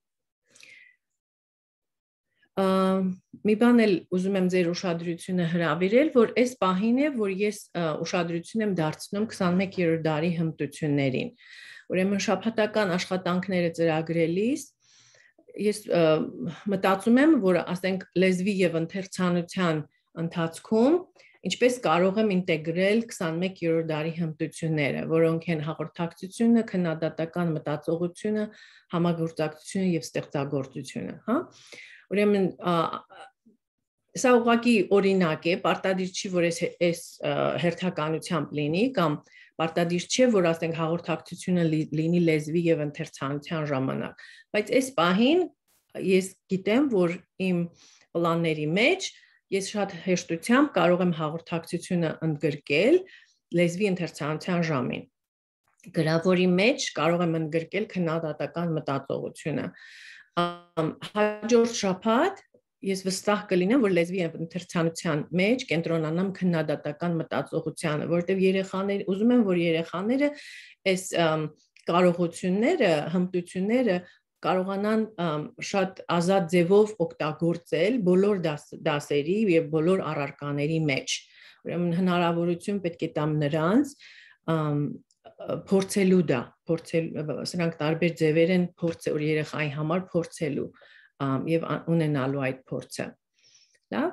Մի բան էլ ուզում եմ ձեր ուշադրությունը հրավիրել, որ այս պահին է, որ ես ուշադրություն եմ դարձնում քսանմեկերորդ դարի հմտություններին։ Ուրեմն շաբաթական աշխատանքները ծրագրելիս ես մտածում եմ, որ ասենք լեզվի եւ ընթերցանության ընթացքում ինչպես կարող եմ ինտեգրել քսանմեկերորդ դարի հմտությունները, որոնք են հաղորդակցությունը, քննադատական մտածողությունը, համագործակցությունը եւ ստեղծագործությունը, հա։ Ուրեմն սա ուղղակի օրինակ է, պարտադիր չի, որ այս հերթականությամբ լինի կամ պարտադիր չէ, որ ասենք հաղորդակցությունը լինի լեզվի եւ ընթերցանության ժամանակ, բայց այս պահին ես գիտեմ, որ իմ պլանների մեջ ես շատ հեշտությամբ կարող եմ հաղորդակցությունը ընդգրկել լեզվի ընթերցանության ժամին։ Գրավորի մեջ կարող եմ ընդգրկել քննադատական մտածողությունը։ Հաջորդ շաբաթ ես վստահ կլինեմ, որ լեզվի ընթերցանության մեջ կենտրոնանամ քննադատական մտածողությանը, որովհետև երեխաներ, ուզում եմ, որ երեխաները այս կարողությունները, հմտությունները կարողանան շատ ազատ ձևով օգտագործել բոլոր դասերի եւ բոլոր առարկաների մեջ։ Ուրեմն հնարավորություն պետք է տամ նրանց փորձելու դա, փորձել, սրանք տարբեր ձևեր են փորձել երեխայի համար փորձելու եւ ունենալու այդ փորձը։ Լավ։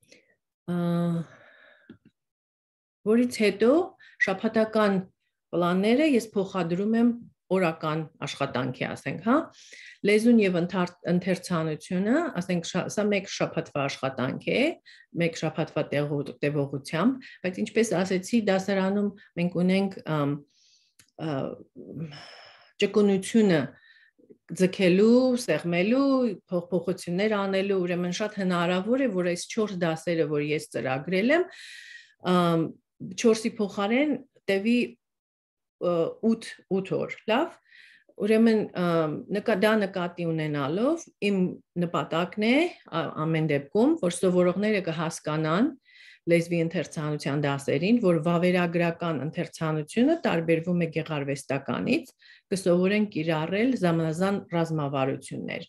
Որից հետո շաբաթական պլանները ես փոխադրում եմ օրական աշխատանքի, ասենք, հա, լեզուն եւ ընթերցանությունը, ասենք, սա մեկ շաբաթվա աշխատանք է, մեկ շաբաթվա տևողությամբ, բայց ինչպես ասեցի, դասարանում մենք ունենք ճկունությունը ձգելու, սեղմելու, փոփոխություններ անելու, ուրեմն շատ հնարավոր է, որ այս չորս դասերը, որ ես ծրագրել եմ, չորսի փոխարեն տևի ութ օր, լավ, ուրեմն դա նկատի ունենալով իմ նպատակն է ամեն դեպքում, որ սովորողները կհասկանան լեզվի ընթերցանության դասերին, որ վավերագրական ընթերցանությունը տարբերվում է գեղարվեստականից, կսովորեն կիրառել զամնազան ռազմավարություններ։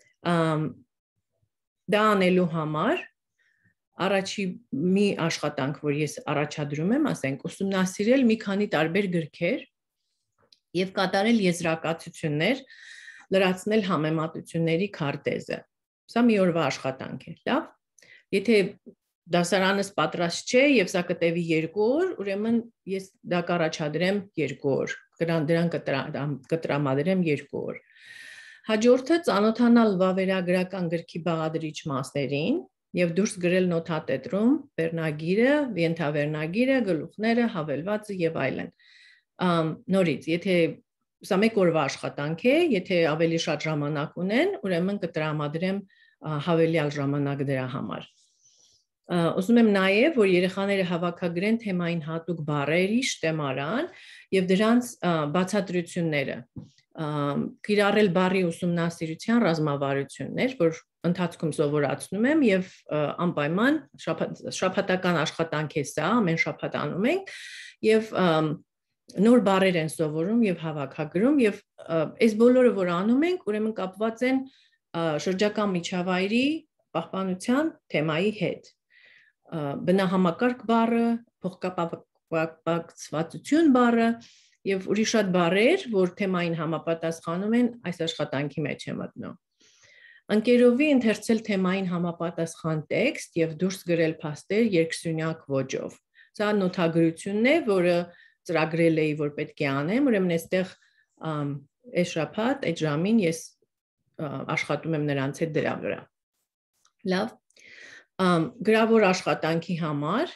Դա անելու համար առաջի մի աշխատանք, որ ես առաջադրում եմ, ասենք, ուսումնասիրել մի քանի տարբեր գրքեր եւ կատարել եզրակացություններ, լրացնել համեմատությունների քարտեզը։ Սա մի օրվա աշխատանք է, լավ։ Եթե դասարանս պատրաստ չէ եւ սա կտևի երկու օր, ուրեմն ես դա կառաջադրեմ երկու օր, դրան կտրամադրեմ երկու օր։ Հաջորդը ծանոթանալ վավերագրական գրքի բաղադրիչ մասերին եւ դուրս գրել նոթատետրում վերնագիրը, ենթավերնագիրը, գլուխները, հավելվածը եւ այլն։ Նորից, եթե սա մեկ օրվա աշխատանք է, եթե ավելի շատ ժամանակ ունեն, ուրեմն կտրամադրեմ հավելյալ ժամանակ դրա համար։ Ուզում եմ նաեւ, որ երեխաները հավաքագրեն թեմային հատուկ բառերի շտեմարան եւ դրանց բացատրությունները, կիրառել բառի ուսումնասիրության ռազմավարություններ, որ ընթացքում սովորացնում եմ եւ անպայման շաբաթական աշխատանք է սա, ամեն շաբաթ անում ենք եւ նոր բառեր են սովորում եւ հավաքագրում եւ այս բոլորը, որ անում ենք, ուրեմն կապված են շրջակա միջավայրի պահպանության թեմայի հետ։ Բնահամակարգ բառը, փոխկապակցվածություն բառը եւ ուրիշ շատ բառեր, որ թեմային համապատասխանում են, այս աշխատանքի մեջ է մտնում։ Ընկերովի ընթերցել թեմային համապատասխան տեքստ եւ դուրս գրել փաստեր երկսյունյակ ոճով։ Սա նոթագրությունն է, որը ծրագրել էի, որ պետք է անեմ, ուրեմն այստեղ այս շաբաթ, այդ ժամին ես աշխատում եմ նրանց հետ դրա վրա։ Լավ։ Գրավոր աշխատանքի համար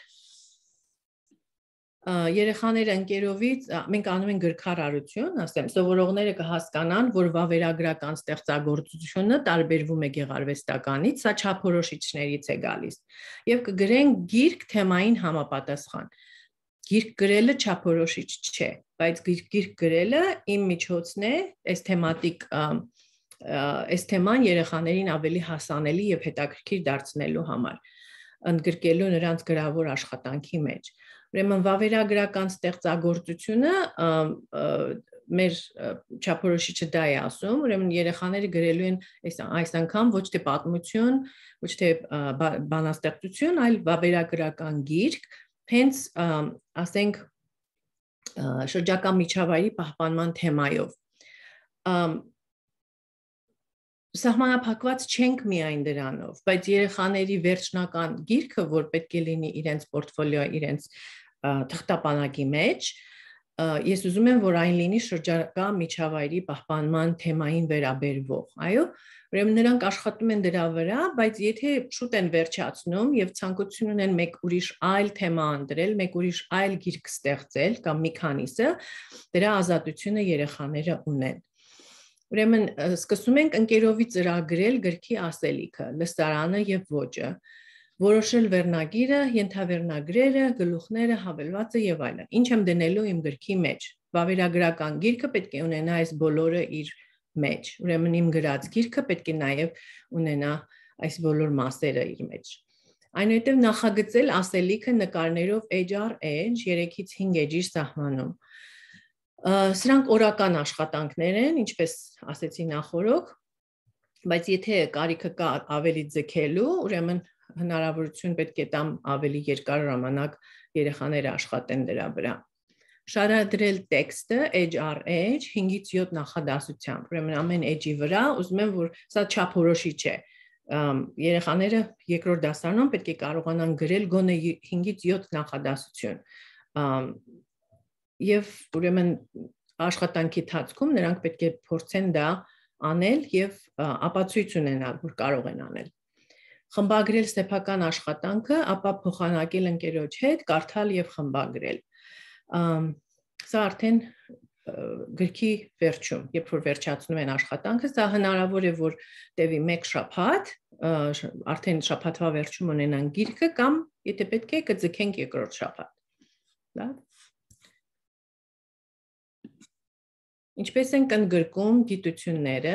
երեխաները ընկերովից մենք անում ենք գրքարարություն, ասեմ, սովորողները կհասկանան, որ վավերագրական ստեղծագործությունը տարբերվում է գեղարվեստականից, սա չափորոշիչներից է գալիս, եւ կգրենք գիրք թեմային համապատասխան։ Գիրք գրելը չափորոշիչ չէ, բայց գիրք գրելը իմ միջոցն է այս թեմատիկ այս թեման երեխաներին ավելի հասանելի եւ հետաքրքիր դարձնելու համար, ընդգրկելու նրանց գրավոր աշխատանքի մեջ։ Ուրեմն վավերագրական ստեղծագործությունը մեր չափորոշիչը դա է ասում, ուրեմն երեխաները գրելու են այս անգամ ոչ թե պատմություն, ոչ թե բանաստեղծություն, այլ վավերագրական գիրք, հենց ասենք շրջակա միջավայրի պահպանման թեմայով։ Սահմանափակված չենք միայն դրանով, բայց երեխաների վերջնական գիրքը, որ պետք է լինի իրենց պորտֆոլիո, իրենց թղթապանակի մեջ, ես ուզում եմ, որ այն լինի շրջակա միջավայրի պահպանման թեմային վերաբերվող, այո, ուրեմն նրանք աշխատում են դրա վրա, բայց եթե շուտ են վերջացնում եւ ցանկություն ունեն մեկ ուրիշ այլ թեմա ընտրել, մեկ ուրիշ այլ գիրք ստեղծել կամ մի քանիսը, դրա ազատությունը երեխաները ունեն։ Ուրեմն սկսում ենք ընկերովի ծրագրել գրքի ասելիքը, լսարանը եւ ոճը, որոշել վերնագիրը, ենթավերնագրերը, գլուխները, հավելվածը եւ այլն։ Ինչ եմ դնելու իմ գրքի մեջ։ Վավերագրական գիրքը պետք է ունենա այս բոլորը իր մեջ։ Ուրեմն իմ գրած գիրքը պետք է նաեւ ունենա այս բոլոր մասերը իր մեջ։ Այնուհետև նախագծել ասելիքը նկարներով edge առ edge, երեքից հինգ էջի սահմանում։ Սրանք օրական աշխատանքներ են, ինչպես ասեցի նախորոք, բայց եթե կարիքը կա ավելի ձգելու, ուրեմն հնարավորություն պետք է տամ ավելի երկար ժամանակ երեխաները աշխատեն դրա վրա։ Շարադրել տեքստը edge առ edge հինգից յոթ նախադասությամբ, ուրեմն ամեն edge-ի վրա ուզում եմ, որ սա չափորոշիչ է։ Երեխաները երկրորդ դասարանում պետք է կարողանան գրել գոնե հինգից յոթ նախադասություն։ Եվ ուրեմն աշխատանքի ընթացքում նրանք պետք է փորձեն դա անել եւ ապացույց ունենալ, որ կարող են անել։ Խմբագրել սեփական աշխատանքը, ապա փոխանակել ընկերոջ հետ, կարդալ եւ խմբագրել։ Սա արդեն գրքի վերջում, երբ որ վերջացնում են աշխատանքը, սա հնարավոր է, որ տևի մեկ շաբաթ, արդեն շաբաթվա վերջում ունենան գիրքը կամ եթե պետք է կձգենք երկրորդ շաբաթ։ Դա Ինչպես են ընդգրկում գիտությունները,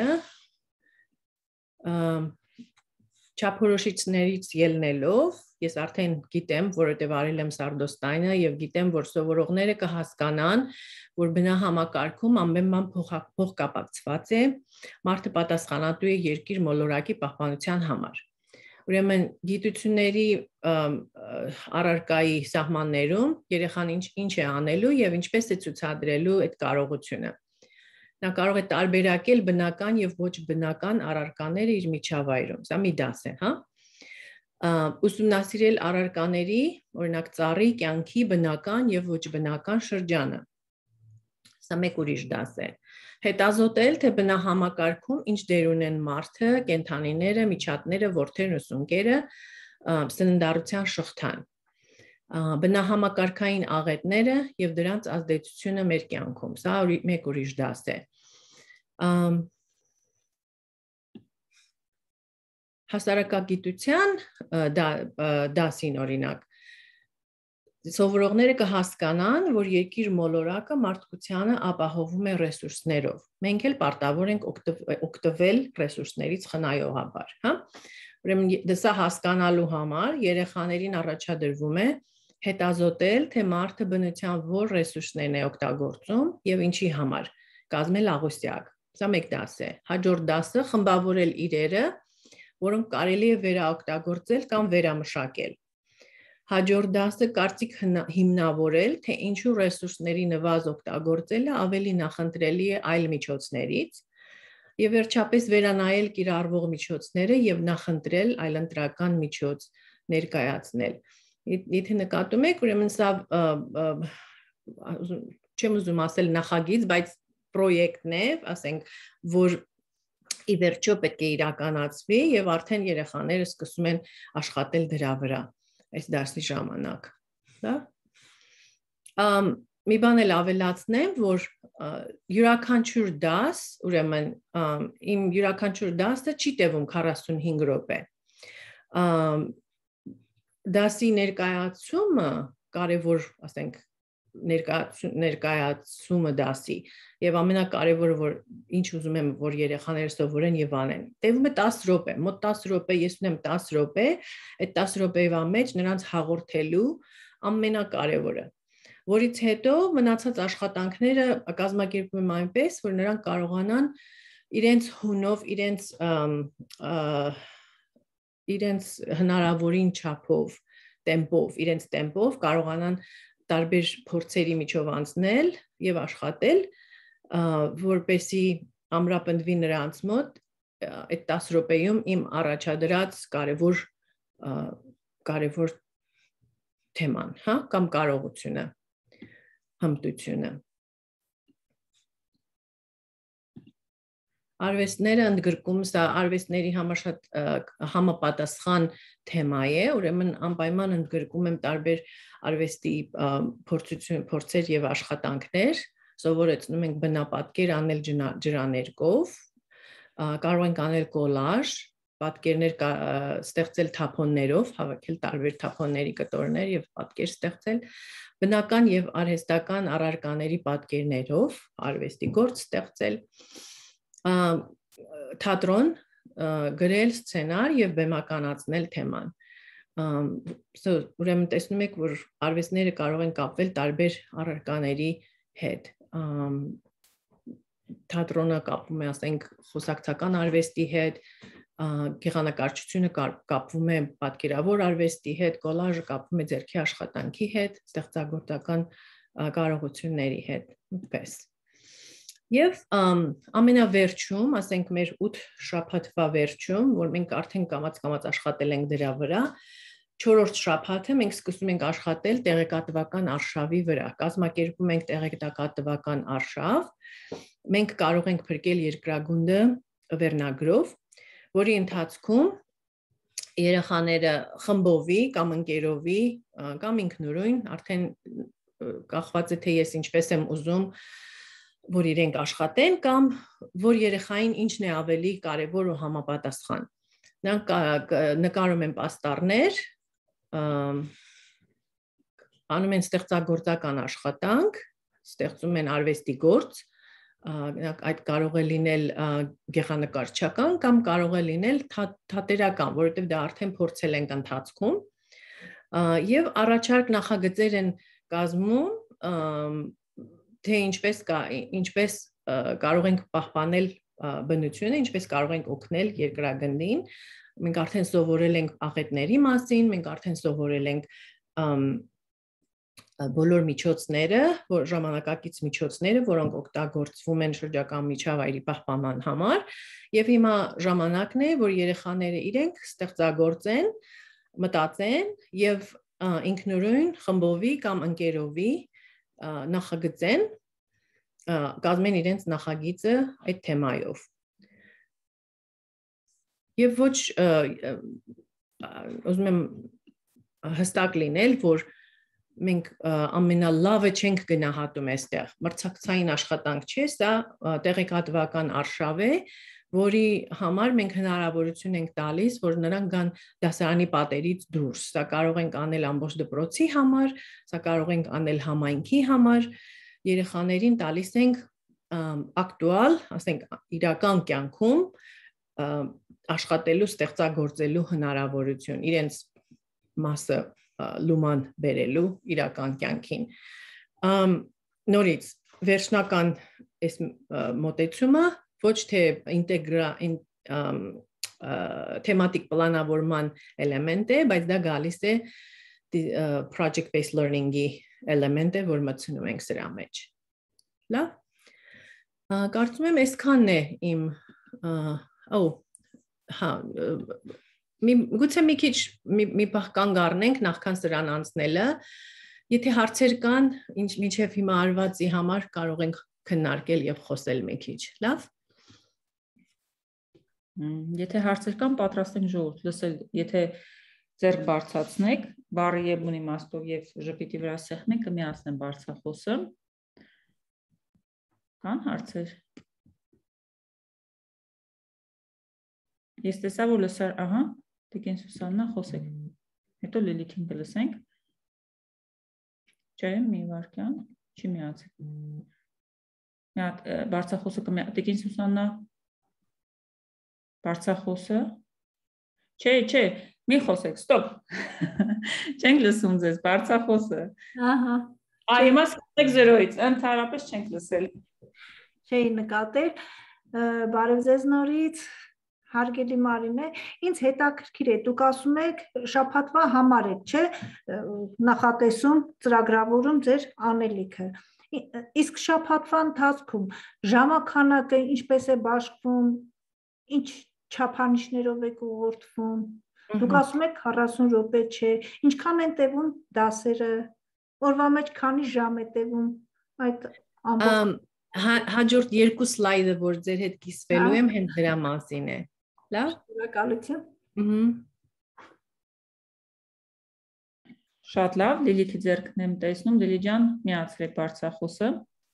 չափորոշիչներից ելնելով, ես արդեն գիտեմ, որովհետև արել եմ Սարդոստայնը եւ գիտեմ, որ սովորողները կհասկանան, որ բնահամակարգում ամեն բան փոխկապակցված է, մարդը պատասխանատու է երկիր մոլորակի պահպանության համար։ Ուրեմն գիտությունների առարկայի սահմաններում երեխան ինչ ինչ է անելու եւ ինչպես է ցուցադրելու այդ կարողությունը։ Նա կարող է տարբերակել բնական եւ ոչ բնական առարկաները իր միջավայրում։ Սա մի դաս է, հա։ Ուսումնասիրել առարկաների, օրինակ ծառի կյանքի բնական եւ ոչ բնական շրջանը։ Սա մեկ ուրիշ դաս է։ Հետազոտել, թե բնահամակարգում ինչ դեր ունեն մարդը, կենդանիները, միջատները, որդերն ու սունկերը սննդառության շղթան։ Բնահամակարգային աղետները եւ դրանց ազդեցությունը մեր կյանքում։ Սա մեկ ուրիշ դաս է։ Հասարակագիտության դասին օրինակ սովորողները կհասկանան, որ երկիր մոլորակը մարդկությանը ապահովում է ռեսուրսներով։ Մենք էլ պարտավոր ենք օգտվել ռեսուրսներից խնայողաբար, հա։ Ուրեմն դա հասկանալու համար երեխաներին առաջադրվում է հետազոտել, թե մարդը բնության որ ռեսուրսներն է օգտագործում եւ ինչի համար, կազմել աղյուսակ։ Սա մեկ դաս է։ Հաջորդ դասը խմբավորել իրերը, որոնք կարելի է վերաօգտագործել կամ վերամշակել։ Հաջորդ դասը կարծիք հիմնավորել, թե ինչու ռեսուրսների նվազ օգտագործելը ավելի նախընտրելի է այլ միջոցներից, եւ վերջապես վերանայել կիրառվող միջոցները եւ նախընտրել այլընտրական միջոց ներկայացնել։ Եթե նկատում եք, ուրեմն սա չեմ ուզում ասել նախագիծ, բայց պրոյեկտն է, ասենք, որ ի վերջո պետք է իրականացվի եւ արդեն երեխաները սկսում են աշխատել դրա վրա այս դասի ժամանակ, դա։ Մի բան էլ ավելացնեմ, որ յուրաքանչյուր դաս, ուրեմն իմ յուրաքանչյուր դասը չի տևում քառասունհինգ րոպե։ Դասի ներկայացումը կարևոր, ասենք, ներկայացումը դասի եւ ամենակարևորը, որ ինչ ուզում եմ, որ երեխաները սովորեն եւ անեն։ Տևում է տասը րոպե, մոտ տասը րոպե, ես ունեմ տասը րոպե, այդ տասը րոպեվա մեջ նրանց հաղորդելու ամենակարևորը, որից հետո մնացած աշխատանքները կազմակերպում եմ այնպես, որ նրանք կարողանան իրենց հունով, իրենց իրենց հնարավորին չափով, տեմպով, իրենց տեմպով կարողանան տարբեր փորձերի միջով անցնել եւ աշխատել, որպեսզի ամրապնդվի նրանց մոտ այդ տասը րոպեում իմ առաջադրած կարևոր կարևոր թեման, հա, կամ կարողությունը, հմտությունը։ Արվեստները ընդգրկում, սա արվեստների համար շատ համապատասխան թեմա է, ուրեմն անպայման ընդգրկում եմ տարբեր արվեստի փորձեր եւ աշխատանքներ, սովորեցնում ենք բնապատկեր անել ջրաներկով, կարող ենք անել կոլաժ, պատկերներ ստեղծել թափոններով, հավաքել տարբեր թափոնների կտորներ եւ պատկեր ստեղծել, բնական եւ արհեստական առարկաների պատկերներով արվեստի գործ ստեղծել, թատրոն, գրել սցենար եւ բեմականացնել թեման։ Ուրեմն տեսնում եք, որ արվեստները կարող են կապվել տարբեր առարկաների հետ։ թատրոնը կապվում է, ասենք, խոսակցական արվեստի հետ, գեղանկարչությունը կապվում է պատկերավոր արվեստի հետ, կոլաժը կապվում է ձեռքի աշխատանքի հետ, ստեղծագործական կարողությունների հետ, այդպես։ Եվ ամենավերջում, ասենք մեր ութ շաբաթվա վերջում, որ մենք արդեն կամաց-կամաց աշխատել ենք դրա վրա, չորրորդ շաբաթը մենք սկսում ենք աշխատել տեղեկատվական արշավի վրա, կազմակերպում ենք տեղեկատվական արշավ, մենք կարող ենք փրկել երկրագունդը վերնագրով, որի ընթացքում երեխաները խմբովի կամ ընկերովի կամ ինքնուրույն, արդեն կախված է թե ես ինչպես եմ ուզում, որ իրենք աշխատեն կամ որ երեխային ինչն է ավելի կարևոր ու համապատասխան։ Նրանք նկարում են պաստառներ, անում են ստեղծագործական աշխատանք, ստեղծում են արվեստի գործ, այդ կարող է լինել գեղանկարչական կամ կարող է լինել թատերական, որովհետև դա արդեն փորձել ենք ընթացքում, եւ առաջարկ նախագծեր են կազմում, թե ինչպես ինչպես կարող ենք պահպանել բնությունը, ինչպես կարող ենք օգնել երկրագնդին, մենք արդեն սովորել ենք աղետների մասին, մենք արդեն սովորել ենք բոլոր միջոցները, որ ժամանակակից միջոցները, որոնք օգտագործվում են շրջակա միջավայրի պահպանման համար, եւ հիմա ժամանակն է, որ երեխաները իրենք ստեղծագործեն, մտածեն եւ ինքնուրույն խմբովի կամ ընկերովի նախագծեն, կազմեն իրենց նախագիծը այդ թեմայով։ Եվ ոչ ուզում եմ հստակ լինել, որ մենք ամենալավը չենք գնահատում այստեղ, մրցակցային աշխատանք չէ, սա տեղեկատվական արշավ է, որի համար մենք հնարավորություն ենք տալիս, որ նրանք գան դասարանի պատերից դուրս, սա կարող ենք անել ամբողջ դպրոցի համար, սա կարող ենք անել համայնքի համար, երեխաներին տալիս ենք ակտուալ, ասենք իրական կյանքում աշխատելու, ստեղծագործելու հնարավորություն, իրենց մասը լուման բերելու իրական կյանքին։ Նորից, վերջնական այս մոտեցումը ոչ թե ինտեգրա թեմատիկ պլանավորման էլեմենտ է, բայց դա գալիս է project-based learning-ի էլեմենտ է, որ մտցնում ենք սրա մեջ։ Լավ։ Կարծում եմ այսքանն է իմ օ հա Գուցե մի քիչ մի պահ կանգ առնենք նախքան սրան անցնելը, եթե հարցեր կան, ինչ մինչև հիմա արվածի համար կարող ենք քննարկել եւ խոսել մի քիչ, լավ։ Եթե հարցեր կան, պատրաստ ենք ժողովուրդ լսել, եթե ձեռք բարձրացնեք, բառի եւ ունի իմաստով եւ ժպիտի վրա սեղմենք, կմիացնեմ բարձրախոսը։ Կան հարցեր։ Ես տեսա, որ լսար, ահա, Տիկին Սուսաննա, խոսեք, հետո Լիլիթին կլսենք, չէ, մի վարկյան, չի միացեք, մի հատ բարձրախոսը կմիա, Տիկին Սուսաննա, բարձրախոսը, չէ, չէ, մի խոսեք, ստոպ, չենք լսում ձեզ, բարձրախոսը, ահա, այ հիմա սկսեք զրոյից, ընդհանրապես չենք լսել, չէի նկատել, բարև ձեզ նորից, Հարգելի Մարինե, ինձ հետաքրքիր է, դուք ասում եք շաբաթվա համար եք, չէ, նախատեսում, ծրագրավորում ձեր անելիքը։ Իսկ շաբաթվա ընթացքում ժամանականակը ինչպես է բաշխվում, ինչ չափանիշներով եք ուղղորդվում։ Դուք ասում եք քառասուն րոպե չէ, ինչքան են տևում դասերը, օրվա մեջ քանի ժամ է տևում այդ ամբողջ հաջորդ երկու սլայդը, որ ձեր հետ կիսվելու եմ, հենց դրա մասին է։ Լավ։ Շնորհակալություն։ Շատ լավ, Լիլիթի ձեռքն եմ տեսնում, Լիլի ջան, միացրեք բարձրախոսը։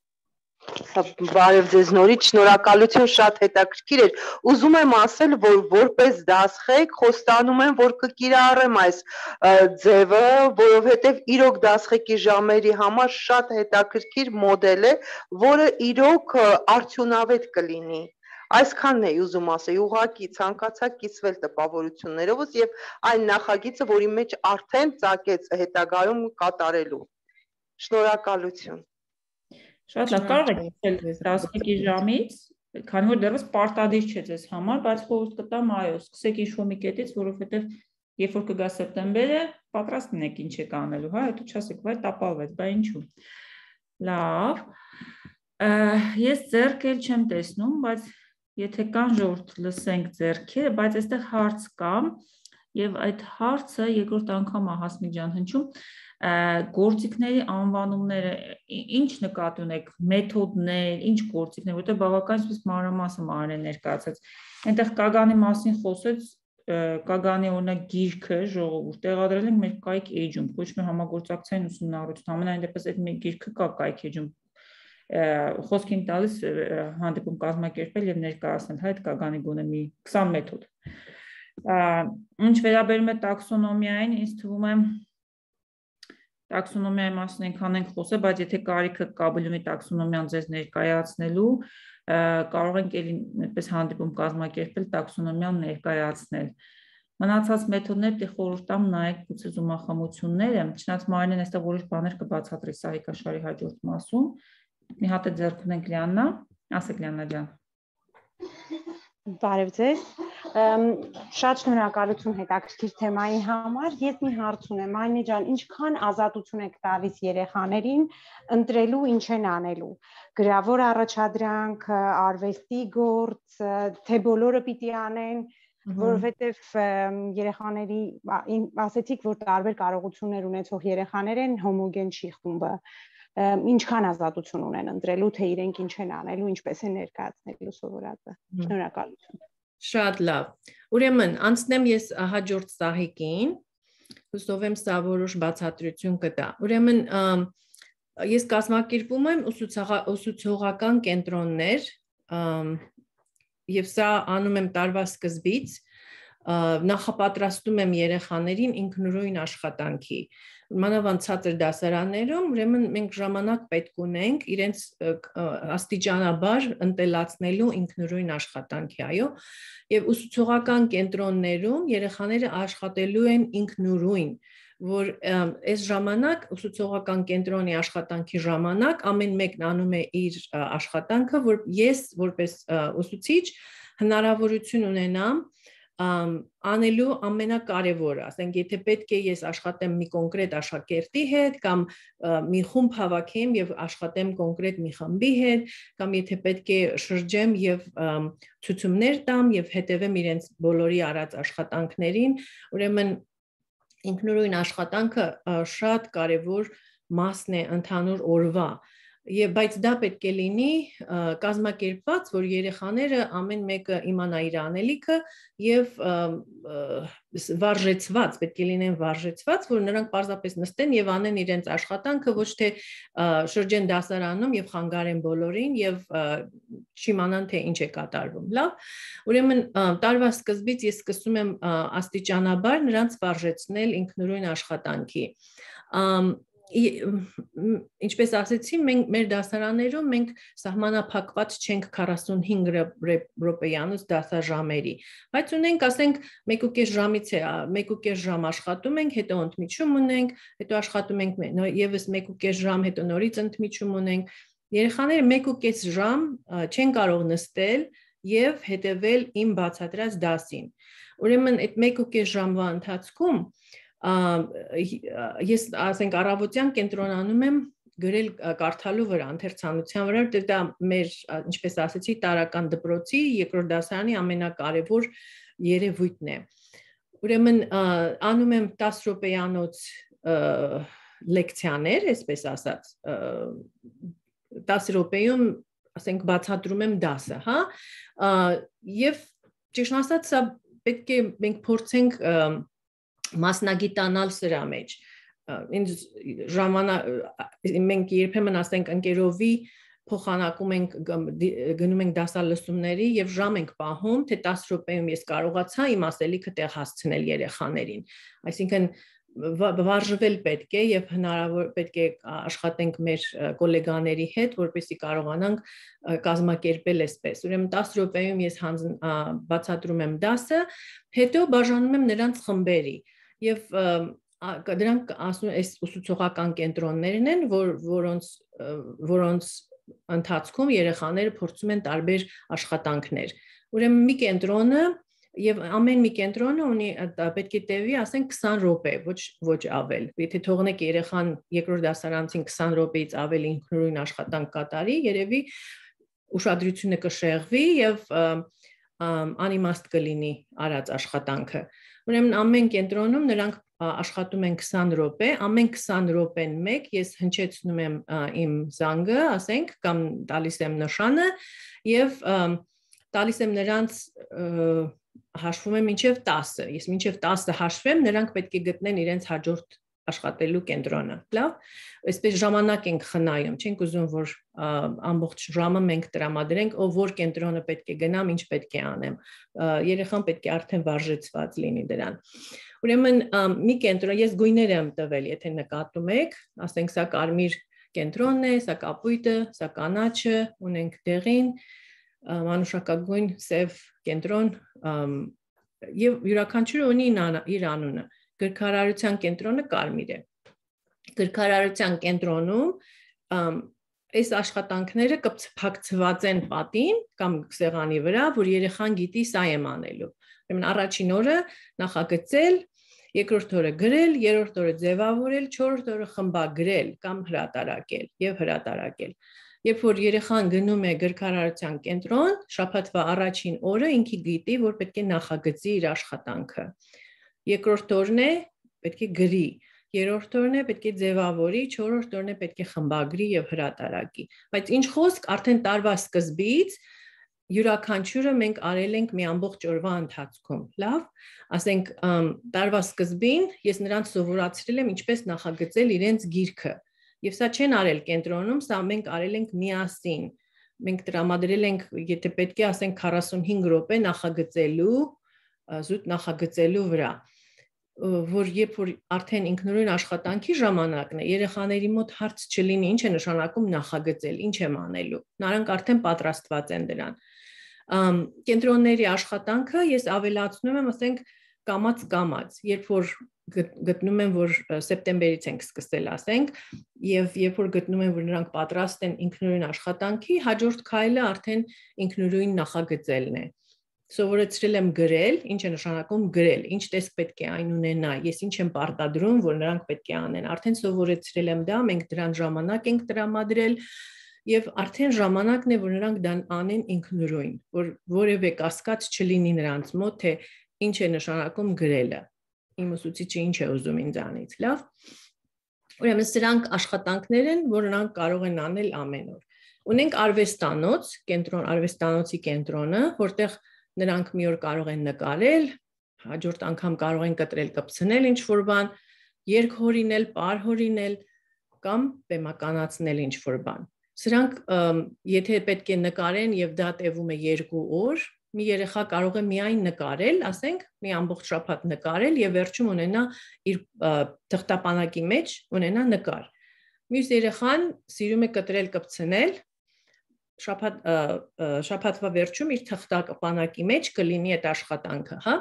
Բարև ձեզ նորից, շնորհակալություն, շատ հետաքրքիր էր։ Ուզում եմ ասել, որ որպես դասղեկ խոստանում եմ, որ կկիրառեմ այս ձևը, որովհետև իրոք դասղեկի ժամերի համար շատ հետաքրքիր մոդել է, որը իրոք արդյունավետ կլինի։ Այսքանն էի ուզում ասել, ուղղակի ցանկացա կիսվել տպավորություններովս եւ այն նախագիծը, որի մեջ արդեն ծագեց հետագայում կատարելու։ Շնորհակալություն։ Շատ լավ, կարող եք սկսել տասնմեկի ժամից, քանի որ դեռևս պարտադիր չէ ձեզ համար, բայց խորհուրդ կտամ, այո, սկսեք ինչ-որ մի կետից, որովհետև երբ որ կգա սեպտեմբերը, պատրաստ լինեք ինչ եք անելու, հա, հետո չասեք, վայ տապալվեց, բա ինչու։ Լավ։ Ես ձեռք էլ չեմ տեսնում, բայց եթե կան ժողովուրդ լսենք ձեռքերը, բայց այստեղ հարց կա, եւ այդ հարցը երկրորդ անգամ է Հասմիկ ջան հնչում, գործիքների անվանումները ինչ նկատի ունեք, մեթոդներ, ինչ գործիքներ, որտեղ բավական այսպես մանրամասն Մարինեն ներկայացած։ Այնտեղ Կագանի մասին խոսեց, Կագանի օրինակ գիրքը ժողովուրդ տեղադրել ենք մեր կայք էջում, ոչ մի համագործակցային ուսումնառություն, ամենայն դեպս այդ մի գիրքը կա կայք էջում։ Խոսքին տալիս հանդիպում կազմակերպել եւ ներկայացնել, հա, այդ Կագանի գոնե մի քսան մեթոդ։ Ինչ վերաբերում է տաքսոնոմիային, ինձ թվում է տաքսոնոմիայի մասին այնքան ենք խոսել, բայց եթե կարիքը կա բլյումի տաքսոնոմիան ձեզ ներկայացնելու, կարող ենք ելի այդպես հանդիպում կազմակերպել տաքսոնոմիան ներկայացնել։ Մնացած մեթոդներ դե խորհուրդ տամ նայեք գուցե զումախմությունները, չնայած Մարինեն այստեղ որոշ բաներ կբացատրի Սահիկաշարի հաջորդ մասում։ Մի հատ է ձեռք ունենք Լիաննա, ասեք Լիաննա ջան։ Բարև ձեզ, շատ շնորհակալություն հետաքրքիր թեմայի համար, ես մի հարց ունեմ, Մարինե ջան, ինչքան ազատություն եք տալիս երեխաներին ընտրելու ինչ են անելու, գրավոր առաջադրանք, արվեստի գործ, թե բոլորը պիտի անեն, որովհետև երեխաների, ասեցիք, որ տարբեր կարողություններ ունեցող երեխաներ են, հոմոգեն չի խումբը, ինչքան ազատություն ունեն ընտրելու, թե իրենք ինչ են անելու, ինչպես են ներկայացնելու սովորածը։ Շնորհակալություն։ Շատ լավ։ Ուրեմն, անցնեմ ես հաջորդ Սահիկին, հուսով եմ սա որոշ բացատրություն կտա։ Ուրեմն, ես կազմակերպում եմ ուսուցողական կենտրոններ, եւ սա անում եմ տարվա սկզբից, նախապատրաստում եմ երեխաներին ինքնուրույն աշխատանքի։ Մանավանդ ցածր դասարաններում, ուրեմն մենք ժամանակ պետք ունենք իրենց աստիճանաբար ընտելացնելու ինքնուրույն աշխատանքի, այո, եւ ուսուցողական կենտրոններում երեխաները աշխատելու են ինքնուրույն, որ այս ժամանակ ուսուցողական կենտրոնի աշխատանքի ժամանակ ամեն մեկն անում է իր աշխատանքը, որ ես որպես ուսուցիչ հնարավորություն ունենամ անելու ամենակարևորը, ասենք եթե պետք է ես աշխատեմ մի կոնկրետ աշակերտի հետ կամ մի խումբ հավաքեմ եւ աշխատեմ կոնկրետ մի խմբի հետ կամ եթե պետք է շրջեմ եւ ցուցումներ տամ եւ հետևեմ իրենց բոլորի արած աշխատանքներին, ուրեմն ինքնուրույն աշխատանքը շատ կարևոր մասն է ընդհանուր օրվա Եվ բայց դա պետք է լինի կազմակերպված, որ երեխաները ամեն մեկը իմանա իր անելիքը եւ վարժեցված, պետք է լինեն վարժեցված, որ նրանք պարզապես նստեն եւ անեն իրենց աշխատանքը, ոչ թե շրջեն դասարանում եւ խանգարեն բոլորին եւ չիմանան թե ինչ է կատարվում։ Լավ, ուրեմն տարվա սկզբից ես սկսում եմ աստիճանաբար նրանց վարժեցնել ինքնուրույն աշխատանքի։ Ինչպես ասեցի, մենք մեր դասարաններում մենք սահմանափակված չենք քառասունհինգ րոպեյանոց դասաժամերի, բայց ունենք, ասենք, մեկուկես ժամից է, մեկուկես ժամ աշխատում ենք, հետո ընդմիջում ունենք, հետո աշխատում ենք եւս մեկուկես ժամ, հետո նորից ընդմիջում ունենք։ Երեխաները մեկուկես ժամ չեն կարող նստել եւ հետեւել իմ բացատրած դասին։ Ուրեմն այդ մեկուկես ժամվա ընթացքում ես ասենք առավոտյան կենտրոնանում եմ գրել կարդալու վրա, ընթերցանության վրա, որտեղ դա մեր, ինչպես ասեցի, տարական դպրոցի երկրորդ դասարանի ամենակարևոր երևույթն է։ Ուրեմն անում եմ տասը րոպեյանոց լեկցիաներ, այսպես ասած, տասը րոպեում, ասենք, բացատրում եմ դասը, հա, եւ ճիշտ ասած, սա պետք է մենք փորձենք մասնագիտանալ սրա մեջ։ Ինձ ժամանակ մենք երբեմն ասենք ընկերովի փոխանակում ենք գնում ենք դասալսումների եւ ժամ ենք պահում, թե տասը րոպեում ես կարողացա իմ ասելիքը տեղ հասցնել երեխաներին։ Այսինքն վարժվել պետք է եւ հնարավոր պետք է աշխատենք մեր գոլեգաների հետ, որպեսզի կարողանանք կազմակերպել այսպես։ Ուրեմն տասը րոպեում ես բացատրում եմ դասը, հետո բաժանում եմ նրանց խմբերի եւ դրանք ասում այս ուսուցողական կենտրոններն են, որ որոնց որոնց ընթացքում երեխաները փորձում են տարբեր աշխատանքներ։ Ուրեմն մի կենտրոնը եւ ամեն մի կենտրոնը ունի պետք է տևի, ասենք քսան րոպե, ոչ ոչ ավել։ Եթե թողնեք երեխան երկրորդ դասարանցին քսան րոպեից ավել ինքնուրույն աշխատանք կատարի, երևի ուշադրությունը կշեղվի եւ անիմաստ կլինի արած աշխատանքը։ Ուրեմն ամեն կենտրոնում նրանք աշխատում են քսան րոպե, ամեն քսան րոպեն մեկ ես հնչեցնում եմ իմ զանգը, ասենք, կամ տալիս եմ նշանը եւ տալիս եմ նրանց հաշվում եմ մինչև տասը, ես մինչև տասը հաշվեմ, նրանք պետք է գտնեն իրենց հաջորդ աշխատելու կենտրոնը, լավ, այսպես ժամանակ ենք խնայում, չենք ուզում, որ ամբողջ ժամը մենք տրամադրենք, ով որ կենտրոնը պետք է գնամ, ինչ պետք է անեմ, երեխան պետք է արդեն վարժեցված լինի դրան։ Ուրեմն մի կենտրոն, ես գույներ եմ տվել, եթե նկատում եք, ասենք սա կարմիր կենտրոնն է, սա կապույտը, սա կանաչը, ունենք դեղին, մանուշակագույն սև կենտրոն եւ յուրաքանչյուրը ունի իր անունը։ Գրքարարության կենտրոնը կարմիր է։ Գրքարարության կենտրոնում այս աշխատանքները կփակցված են պատին կամ սեղանի վրա, որ երեխան գիտի սա եմ անելու։ Ուրեմն առաջին օրը նախագծել, երկրորդ օրը գրել, երրորդ օրը ձևավորել, չորրորդ օրը խմբագրել կամ հրատարակել եւ հրատարակել։ Երբ որ երեխան գնում է գրքարարության կենտրոն, շաբաթվա առաջին օրը ինքը գիտի, որ պետք է նախագծի իր աշխատանքը։ Երկրորդ օրն է պետք է գրի, երրորդ օրն է պետք է ձևավորի, չորրորդ օրն է պետք է խմբագրի եւ հրատարակի։ Բայց ինչ խոսք, արդեն տարվա սկզբից յուրաքանչյուրը մենք արել ենք մի ամբողջ օրվա ընթացքում, լավ, ասենք տարվա սկզբին ես նրանց սովորացրել եմ ինչպես նախագծել իրենց գիրքը։ Եվ սա չեն արել կենտրոնում, սա մենք արել ենք միասին։ Մենք տրամադրել ենք, եթե պետք է ասենք քառասունհինգ րոպե նախագծելու, զուտ նախագծելու վրա, որ երբ որ արդեն ինքնուրույն աշխատանքի ժամանակն է, երեխաների մոտ հարց չլինի, ինչ է նշանակում նախագծել, ինչ եմ անելու։ Նրանք արդեն պատրաստված են դրան։ Կենտրոնների աշխատանքը ես ավելացնում եմ, ասենք, կամաց-կամաց, երբ որ գտնում են, որ սեպտեմբերից ենք սկսել, ասենք, եւ երբ որ գտնում են, որ նրանք պատրաստ են ինքնուրույն աշխատանքի, հաջորդ քայլը արդեն ինքնուրույն նախագծելն է։ Սովորեցրել եմ գրել, ինչ է նշանակում գրել, ինչ տեսք պետք է այն ունենա, ես ինչ եմ պարտադրում, որ նրանք պետք է անեն, արդեն սովորեցրել եմ դա, մենք դրան ժամանակ ենք տրամադրել եւ արդեն ժամանակն է, որ նրանք դա անեն ինքնուրույն, որ որևէ կասկած չլինի նրանց մոտ, թե ինչ է նշանակում գրելը։ Իմ ուսուցիչը ինչ է ուզում ինձանից, լավ։ Ուրեմն սրանք աշխատանքներ են, որ նրանք կարող են անել ամեն օր։ Ունենք արվեստանոց, կենտրոն, արվեստանոցի կենտրոնը, որտեղ նրանք մի օր կարող են նկարել, հաջորդ անգամ կարող են կտրել, կպցնել ինչ-որ բան, երգ հորինել, պար հորինել կամ բեմականացնել ինչ-որ բան։ Սրանք եթե պետք է նկարեն եւ դա տևում է երկու օր, մի երեխա կարող է միայն նկարել, ասենք, մի ամբողջ շաբաթ նկարել եւ վերջում ունենա իր թղթապանակի մեջ ունենա նկար։ Մյուս երեխան սիրում է կտրել, կպցնել, շաբաթ շաբաթվա վերջում իր թղթապանակի մեջ կլինի այդ աշխատանքը, հա։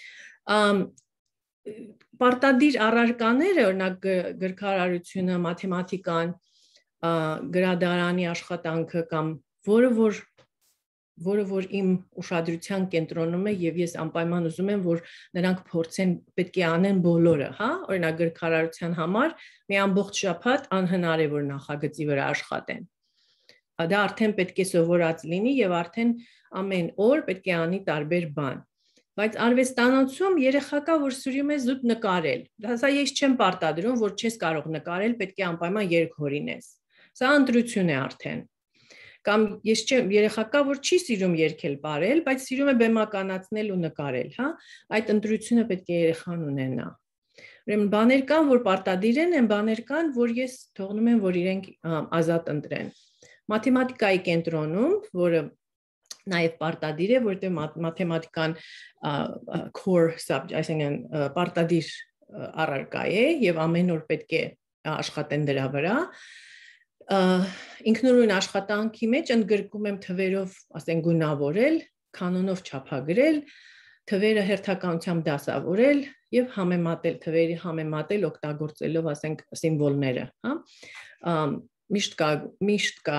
Պարտադիր առարկաները, օրինակ գրքարարությունը, մաթեմատիկան, գրադարանի աշխատանքը կամ որը որ որը որ իմ ուշադրության կենտրոնում է եւ ես անպայման ուզում եմ, որ նրանք փորձեն, պետք է անեն բոլորը, հա, օրինակ գրքարարության համար մի ամբողջ շաբաթ անհնար է, որ նախագծի վրա աշխատեն։ Դա արդեն պետք է սովորած լինի եւ արդեն ամեն օր պետք է անի տարբեր բան։ Բայց արվեստանոցում երեխա կա, որ սիրում է զուտ նկարել։ Դա ես չեմ պարտադրում, որ չես կարող նկարել, պետք է անպայման երգ հորինես։ Սա ընտրություն է արդեն։ Կամ ես չեմ, երեխա կա, որ չի սիրում երգել, բարել, բայց սիրում է բեմականացնել ու նկարել, հա, այդ ընտրությունը պետք է երեխան ունենա։ Ուրեմն բաներ կան, որ պարտադիր են, են բաներ կան, որ ես թողնում եմ, որ իրենք ազատ ընտրեն։ Մաթեմատիկայի կենտրոնում, որը նաև պարտադիր է, որտեղ մաթեմատիկան core subject, այսինքն պարտադիր առարկա է եւ ամեն օր պետք է աշխատեն դրա վրա։ Ինքնուրույն աշխատանքի մեջ ընդգրկում եմ թվերով, ասենք, գունավորել, կանոնով չափագրել, թվերը հերթականությամբ դասավորել եւ համեմատել, թվերի համեմատել օգտագործելով, ասենք, սիմվոլները, հա։ միշտ կա միշտ կա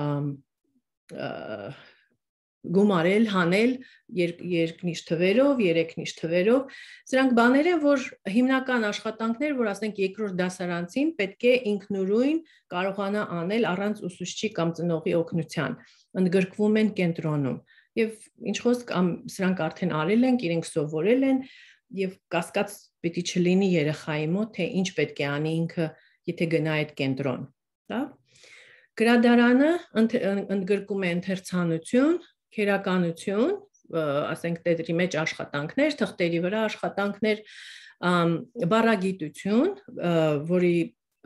գումարել, հանել երկնիշ թվերով, երեքնիշ թվերով։ Սրանք բաներ են, որ հիմնական աշխատանքներ, որ ասենք երկրորդ դասարանցին պետք է ինքնուրույն կարողանա անել առանց ուսուցչի կամ ծնողի օգնության, ընդգրկվում են կենտրոնում։ Եվ ինչ խոսք, սրանք արդեն արել են, իրենք սովորել են, եւ կասկած պիտի չլինի երեխայի մոտ, թե ինչ պետք է անի ինքը, եթե գնա այդ կենտրոն, հա։ Գրադարանը ընդգրկում է ընթերցանություն, քերականություն, ասենք տետրի մեջ աշխատանքներ, թղթերի վրա աշխատանքներ, բառագիտություն, որի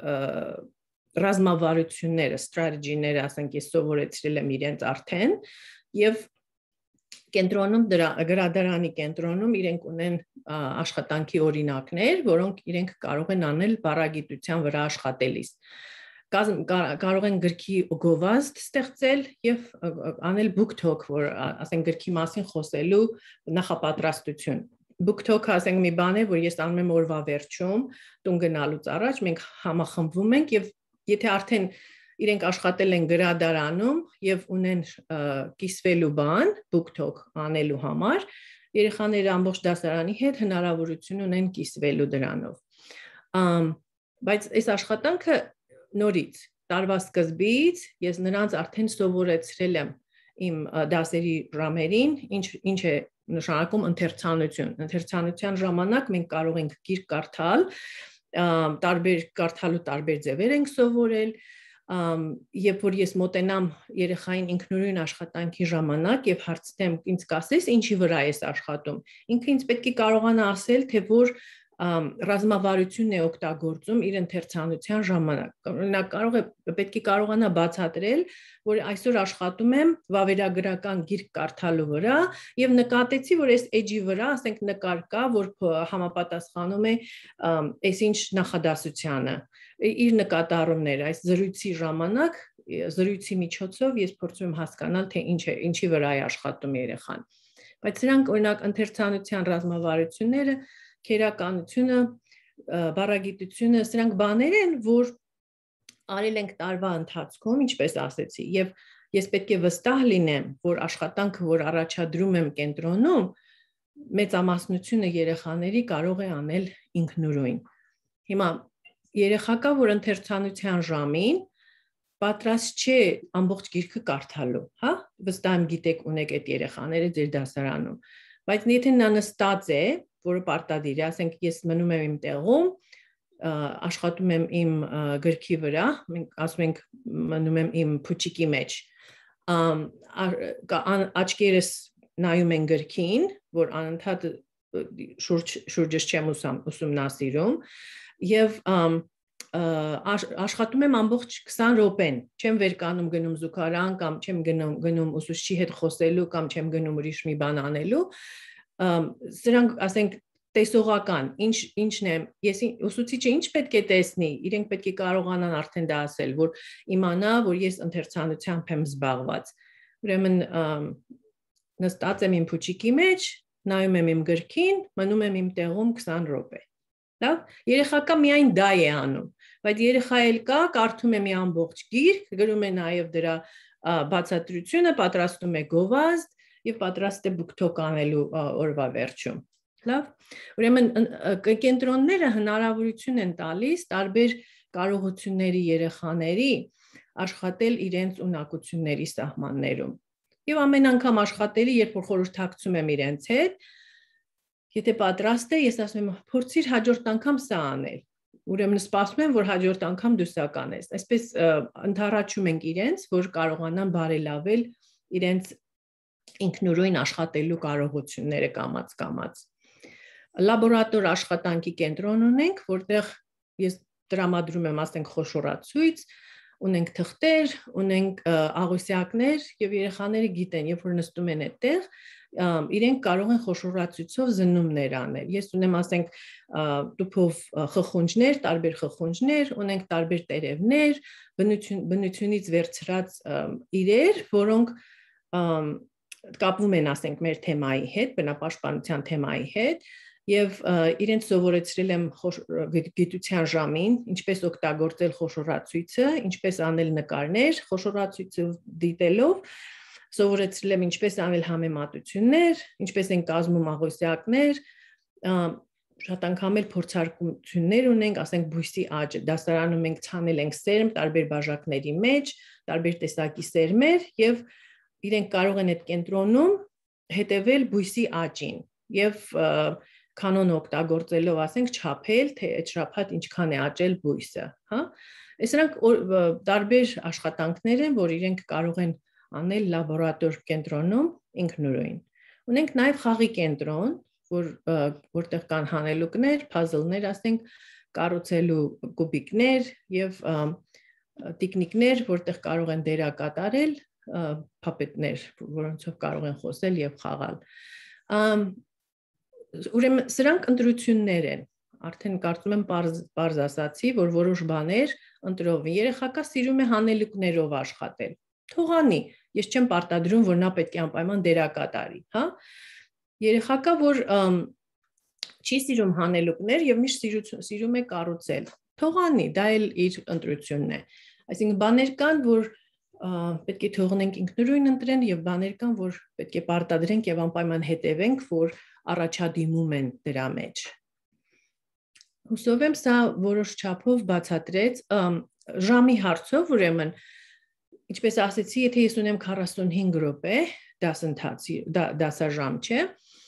ռազմավարությունները, ստրատեգիները, ասենք ես սովորեցրել եմ իրենց արդեն, եւ կենտրոնում գրադարանի կենտրոնում իրենք ունեն աշխատանքի օրինակներ, որոնք իրենք կարող են անել բառագիտության վրա աշխատելիս։ Կարող են գրքի գովազդ ստեղծել եւ անել book talk, որ ասենք գրքի մասին խոսելու նախապատրաստություն։ Book talk-ը ասենք մի բան է, որ ես անում եմ օրվա վերջում, տուն գնալուց առաջ մենք համախմբվում ենք եւ եթե արդեն իրենք աշխատել են գրադարանում եւ ունեն կիսվելու բան, book talk անելու համար, երեխաները ամբողջ դասարանի հետ հնարավորություն ունեն կիսվելու դրանով։ Բայց այս աշխատանքը նորից, տարվա սկզբից ես նրանց արդեն սովորեցրել եմ իմ դասերի ժամերին, ինչ ինչ է նշանակում ընթերցանություն։ Ընթերցանության ժամանակ մենք կարող ենք գիրք կարդալ, տարբեր կարդալու տարբեր ձևեր ենք սովորել, երբ որ ես մոտենամ երեխային ինքնուրույն աշխատանքի ժամանակ եւ հարցնեմ, ինձ կասես ինչի վրա ես աշխատում, ինքը ինձ պետք է կարողանա ասել, թե որ ռազմավարությունն է օգտագործում իր ընթերցանության ժամանակ։ Նա կարող է պետք է կարողանա բացատրել, որ այսօր աշխատում եմ վավերագրական գիրք կարդալու վրա եւ նկատեցի, որ այս էջի վրա, ասենք նկար կա, որ համապատասխանում է այսինչ նախադասությանը։ Իր նկատառումները այս զրույցի ժամանակ, զրույցի միջոցով ես փորձում եմ հասկանալ, թե ինչ է, ինչի վրա է աշխատում երեխան։ Բայց սրանք օրինակ ընթերցանության ռազմավարությունները, քերականությունը, բառագիտությունը, սրանք բաներ են, որ արել ենք տարվա ընթացքում, ինչպես ասեցի, եւ ես պետք է վստահ լինեմ, որ աշխատանքը, որ առաջադրում եմ կենտրոնում, մեծամասնությունը երեխաների կարող է անել ինքնուրույն։ Հիմա երեխա կա, որ ընթերցանության ժամին պատրաստ չէ ամբողջ գիրքը կարդալու, հա? Վստահ եմ գիտեք ունեք այդ երեխաները ձեր դասարանում, բայց եթե նա նստած է, որը պարտադիր է, ասենք ես մնում եմ իմ տեղում, աշխատում եմ իմ գրքի վրա, մենք ասում ենք մնում եմ իմ փուչիկի մեջ, աչքերս նայում են գրքին, որ անընդհատ շուրջս չեմ ուսումնասիրում, եւ աշխատում եմ ամբողջ քսան րոպեն, չեմ վերկանում գնում զուգարան կամ չեմ գնում գնում ուսուցչի հետ խոսելու կամ չեմ գնում ուրիշ մի բան անելու, սրանք ասենք տեսողական, ինչ ինչն է, ես ուսուցիչը ինչ պետք է տեսնի, իրենք պետք է կարողանան արդեն դա ասել, որ իմանա, որ ես ընթերցանությամբ եմ զբաղված։ Ուրեմն նստած եմ իմ փուչիկի մեջ, նայում եմ իմ գրքին, մնում եմ իմ տեղում քսան րոպե։ Լավ, երեխակա միայն դա է անում, բայց երեխա էլ կա, կարդում է մի ամբողջ գիրք, գրում է նաև դրա բացատրությունը, պատրաստում է գովազդ եւ պատրաստ է book talk անելու օրվա վերջում։ Լավ, ուրեմն կենտրոնները հնարավորություն են տալիս տարբեր կարողությունների երեխաների աշխատել իրենց ունակությունների սահմաններում։ Եվ ամեն անգամ աշխատելի, երբ որ խորհրդակցում եմ իրենց հետ, եթե պատրաստ է, ես ասում եմ, փորձիր հաջորդ անգամ սա անել։ Ուրեմն սպասում եմ, որ հաջորդ անգամ դու սա կանես։ Այսպես ընդառաջում ենք իրենց, որ կարողանան բարելավել իրենց ինքնուրույն աշխատելու կարողությունները կամաց-կամաց։ Լաբորատոր աշխատանքի կենտրոն ունենք, որտեղ ես տրամադրում եմ, ասենք, խոշորացույց, ունենք թղթեր, ունենք աղյուսակներ եւ երեխաները գիտեն, երբ որ նստում են այդտեղ, իրենք կարող են խոշորացույցով զննումներ անել։ Ես ունեմ, ասենք, տուփով խխունջներ, տարբեր խխունջներ, ունենք տարբեր տերևներ, բնություն բնությունից վերցրած իրեր, որոնք կապվում են, ասենք, մեր թեմայի հետ, բնապաշտպանության թեմայի հետ, Եվ իրենց սովորեցրել եմ գիտության ժամին, ինչպես օգտագործել խոշորացույցը, ինչպես անել նկարներ, խոշորացույցը դիտելով, սովորեցրել եմ ինչպես անել համեմատություններ, ինչպես են կազմում աղյուսակներ, շատ անգամ էլ փորձարկումներ ունենք, ասենք բույսի աճը, դասարանում ենք ցանել ենք սերմ տարբեր բաժակների մեջ, տարբեր տեսակի սերմեր եւ իրենք կարող են այդ կենտրոնում հետևել բույսի աճին եւ կանոն օգտագործելով, ասենք, չափել, թե այդ շաբաթ ինչքան է աճել բույսը, հա։ Այսինքն տարբեր աշխատանքներ են, որ իրենք կարող են անել լաբորատոր կենտրոնում ինքնուրույն։ Ունենք նաև խաղի կենտրոն, որ որտեղ կան հանելուկներ, puzzle-ներ, ասենք, կառուցելու կուբիկներ եւ տեխնիկներ, որտեղ կարող են դերակատարել puppet-ներ, որոնցով կարող են խոսել եւ խաղալ։ Ուրեմն սրանք ընտրություններ են, արդեն կարծում եմ պարզ ասացի, որ որոշ բաներ ընտրով են։ Երեխակա սիրում է հանելուկներով աշխատել։ Թող անի, ես չեմ պարտադրում, որ նա պետք է անպայման դերակատարի, հա։ Երեխակա, որ չի սիրում հանելուկներ եւ միշտ սիրում է կառուցել, թող անի, դա էլ իր ընտրությունն է։ Այսինքն բաներ կան, որ պետք է թողնենք ինքնուրույն ընտրեն եւ բաներ կան, որ պետք է պարտադրենք եւ անպայման հետևենք, որ առաջադիմում են դրա մեջ։ Հուսով եմ սա որոշ չափով բացատրեց ժամի հարցով, ուրեմն ինչպես ասեցի, եթե ես ունեմ քառասունհինգ րոպե դասընթացի, դասաժամ չէ,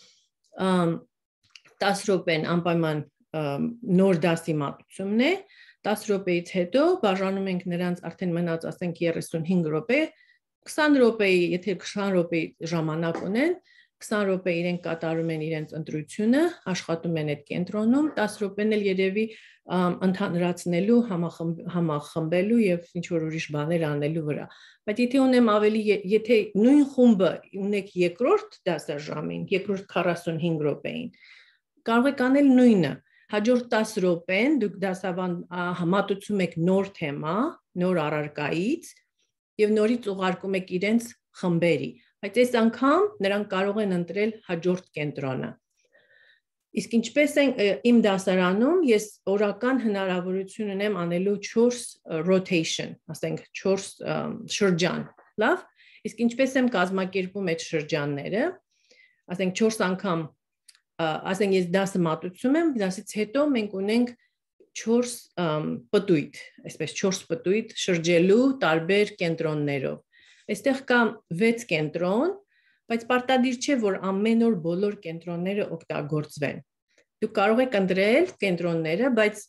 տասը րոպեն անպայման նոր դասի մատուցումն է, տասը րոպեից հետո բաժանում ենք նրանց արդեն մնաց, ասենք, երեսունհինգ րոպե, քսան րոպեի, եթե քսան րոպեի ժամանակ ունեն, քսան րոպե իրենք կատարում են իրենց ընտրությունը, աշխատում են այդ կենտրոնում, տասը րոպեն էլ երևի ընդհանրացնելու, համախմբելու եւ ինչ որ ուրիշ բաներ անելու վրա։ Բայց եթե ունեմ ավելի, եթե նույն խումբը ունեք երկրորդ դասաժամին, երկրորդ քառասունհինգ րոպեին, կարող եք անել նույնը։ Հաջորդ տասը րոպեն դուք դասավան մատուցում եք նոր թեմա, նոր առարկայից եւ նորից ուղարկում եք իրենց խմբերի։ Բայց այս անգամ նրանք կարող են ընտրել հաջորդ կենտրոնը։ Իսկ ինչպես են իմ դասարանում, ես օրական հնարավորություն ունեմ անելու չորս rotation, ասենք չորս շրջան, լավ։ Իսկ ինչպես եմ կազմակերպում այդ շրջանները, ասենք չորս անգամ, ասենք ես դասը մատուցում եմ, դասից հետո մենք ունենք չորս պտույտ, այսպես չորս պտույտ շրջելու տարբեր կենտրոններով։ Այստեղ կա վեց կենտրոն, բայց պարտադիր չէ, որ ամեն օր բոլոր կենտրոնները օգտագործվեն։ Դուք կարող եք ընտրել կենտրոնները, բայց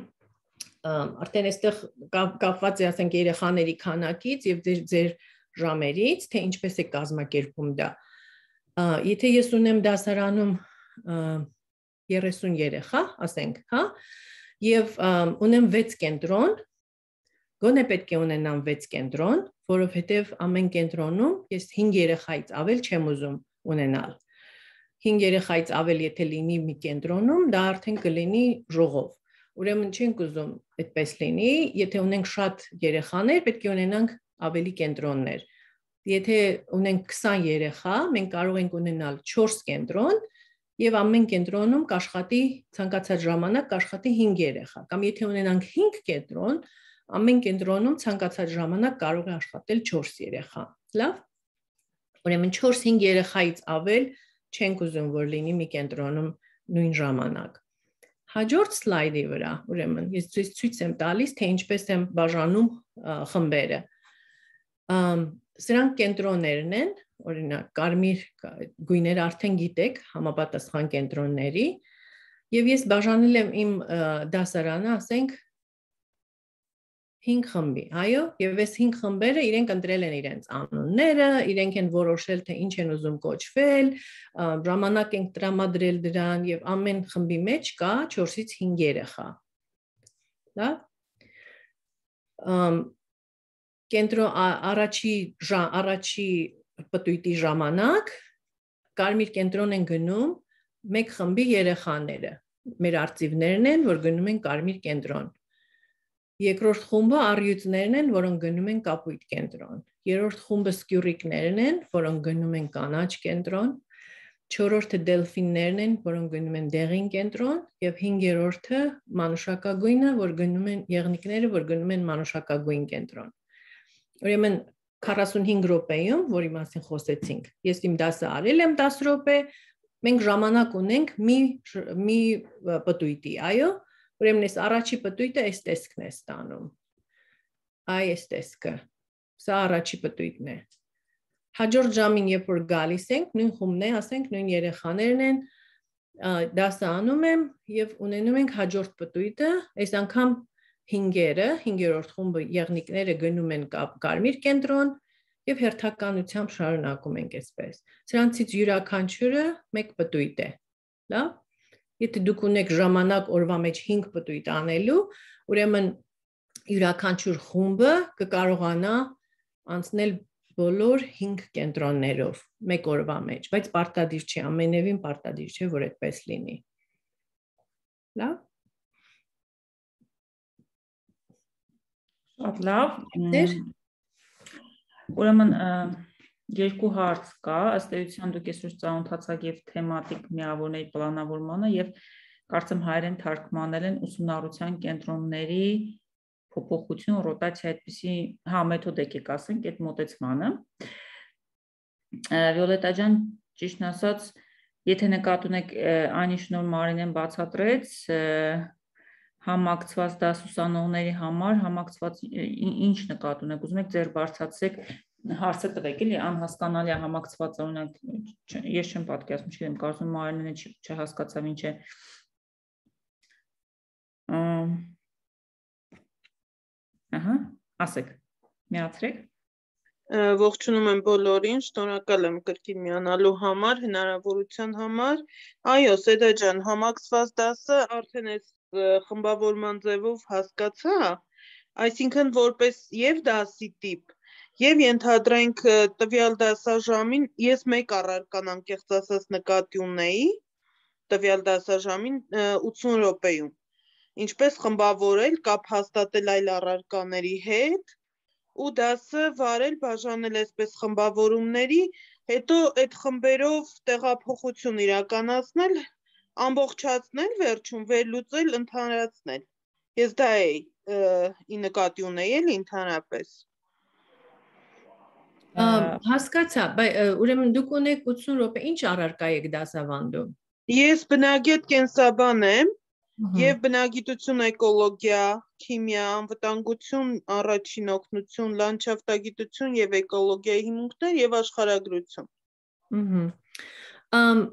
արդեն այստեղ կապված է, ասենք, երեխաների քանակից եւ ձեր ժամերից, թե ինչպես է կազմակերպում դա։ Եթե ես ունեմ դասարանում երեսուն երեխա, ասենք, հա, եւ ունեմ վեց կենտրոն, գոնե պետք է ունենամ վեց կենտրոն, որովհետև ամեն կենտրոնում ես հինգ երեխայից ավել չեմ ուզում ունենալ։ հինգ երեխայից ավել եթե լինի մի կենտրոնում, դա արդեն կլինի ժողով։ Ուրեմն չենք ուզում այդպես լինի, եթե ունենք շատ երեխաներ, պետք է ունենանք ավելի կենտրոններ։ Եթե ունենք քսան երեխա, մենք կարող ենք ունենալ չորս կենտրոն եւ ամեն կենտրոնում կաշխատի ցանկացած ժամանակ կաշխատի հինգ երեխա, կամ եթե ունենանք հինգ կենտրոն, ամեն կենտրոնում ցանկացած ժամանակ կարող է աշխատել չորս երեխա, լավ։ Ուրեմն չորս-հինգ երեխայից ավել չենք ուզում, որ լինի մի կենտրոնում նույն ժամանակ։ Հաջորդ սլայդի վրա, ուրեմն ես ցույց ցույց եմ տալիս, թե ինչպես եմ բաժանում խմբերը։ Սրանք կենտրոններն են, օրինակ կարմիր գույները արդեն գիտեք, համապատասխան կենտրոնների, եւ ես բաժանել եմ իմ դասարանը, ասենք հինգ խմբի, այո, եւ այս հինգ խմբերը իրենք ընտրել են իրենց անունները, իրենք են որոշել, թե ինչ են ուզում կոչվել, ժամանակ են տրամադրել դրան եւ ամեն խմբի մեջ կա չորսից հինգ երեխա։ Լավ։ Կենտրոն առաջի առաջի պտույտի ժամանակ կարմիր կենտրոն են գնում մեկ խմբի երեխաները։ Մեր արծիվներն են, որ գնում են կարմիր կենտրոն։ Երկրորդ խումբը առյուծներն են, որոնք գնում են կապույտ կենտրոն։ Երրորդ խումբը սկյուրիկներն են, որոնք գնում են կանաչ կենտրոն։ չորրորդը դելֆիններն են, որոնք գնում են դեղին կենտրոն, եւ հինգերորդը մանուշակագույնը, որ գնում են եղնիկները, որ գնում են մանուշակագույն կենտրոն։ Ուրեմն քառասունհինգ րոպեում, որի մասին խոսեցինք, ես իմ դասը արել եմ դաս րոպե, մենք ժամանակ ունենք մի մի պտույտի, այո, ուրեմն այս առաջի պտույտը այս տեսքն է ստանում։ Այ այս տեսքը։ Սա առաջի պտույտն է։ Հաջորդ ժամին, երբ որ գալիս ենք, նույն խումբն է, ասենք նույն երեխաներն են, դասը անում եմ եւ ունենում ենք հաջորդ պտույտը, այս անգամ հինգերը, հինգերորդ խումբը եղնիկները գնում են կարմիր կենտրոն եւ հերթականությամբ շարունակում ենք այսպես։ Սրանցից յուրաքանչյուրը մեկ պտույտ է։ Լավ։ Եթե դուք ունեք ժամանակ օրվա մեջ հինգ պտույտ անելու, ուրեմն յուրաքանչյուր խումբը կկարողանա անցնել բոլոր հինգ կենտրոններով մեկ օրվա մեջ, բայց պարտադիր չի, ամենևին պարտադիր չէ, որ այդպես լինի։ Լավ։ Շատ լավ։ Ուրեմն երկու հարց կա, ըստ էության դուք այսօր ծանոթացաք եւ թեմատիկ միավորների պլանավորմանը եւ կարծեմ հայերեն թարգմանել են ուսումնառության կենտրոնների փոփոխություն, ռոտացիա, այդպիսի հա մեթոդ եկեք ասենք այդ մոտեցմանը։ Վիոլետա ջան, ճիշտն ասած, եթե նկատի ունեք այն ինչ նոր Մարինեն բացատրեց, համակցված դաս ուսանողների համար, համակցված ինչ նկատի ունեք, ուզում եք ձեր բարձրացրեք, հարցը տվեք, էլի անհասկանալի է համակցված, օրինակ, ես չեմ պատկերացնում, չգիտեմ, կարծում Մարինենը չհասկացավ ինչ է։ Ահա, ասեք, միացրեք։ Ողջունում եմ բոլորին, շնորհակալ եմ կրկին միանալու համար, հնարավորության համար։ Այո, Սեդա ջան, համակցված դասը արդեն այս խմբավորման ձևով հասկացա, այսինքն որպես եւ դասի տիպ, եւ ենթադրենք տվյալ դասաժամին ես մեկ առարկան անկեղծ ասած նկատի ունեի, տվյալ դասաժամին ութսուն րոպեում։ Ինչպես խմբավորել, կապ հաստատել այլ առարկաների հետ ու դասը վարել, բաժանել այսպես խմբավորումների, հետո այդ խմբերով տեղափոխություն իրականացնել, ամբողջացնել, վերջում վերլուծել, ընդհանրացնել։ Ես դա էի ի նկատի ունեի, էլի ընդհանրապես։ Հասկացա, ուրեմն դուք ունեք ութսուն րոպե, ինչ առարկա եք դասավանդում։ Ես բնագետ կենսաբան եմ եւ բնագիտություն, էկոլոգիա, քիմիա, անվտանգություն, առաջին օգնություն, լանդշաֆտագիտություն եւ էկոլոգիայի հիմունքներ եւ աշխարհագրություն։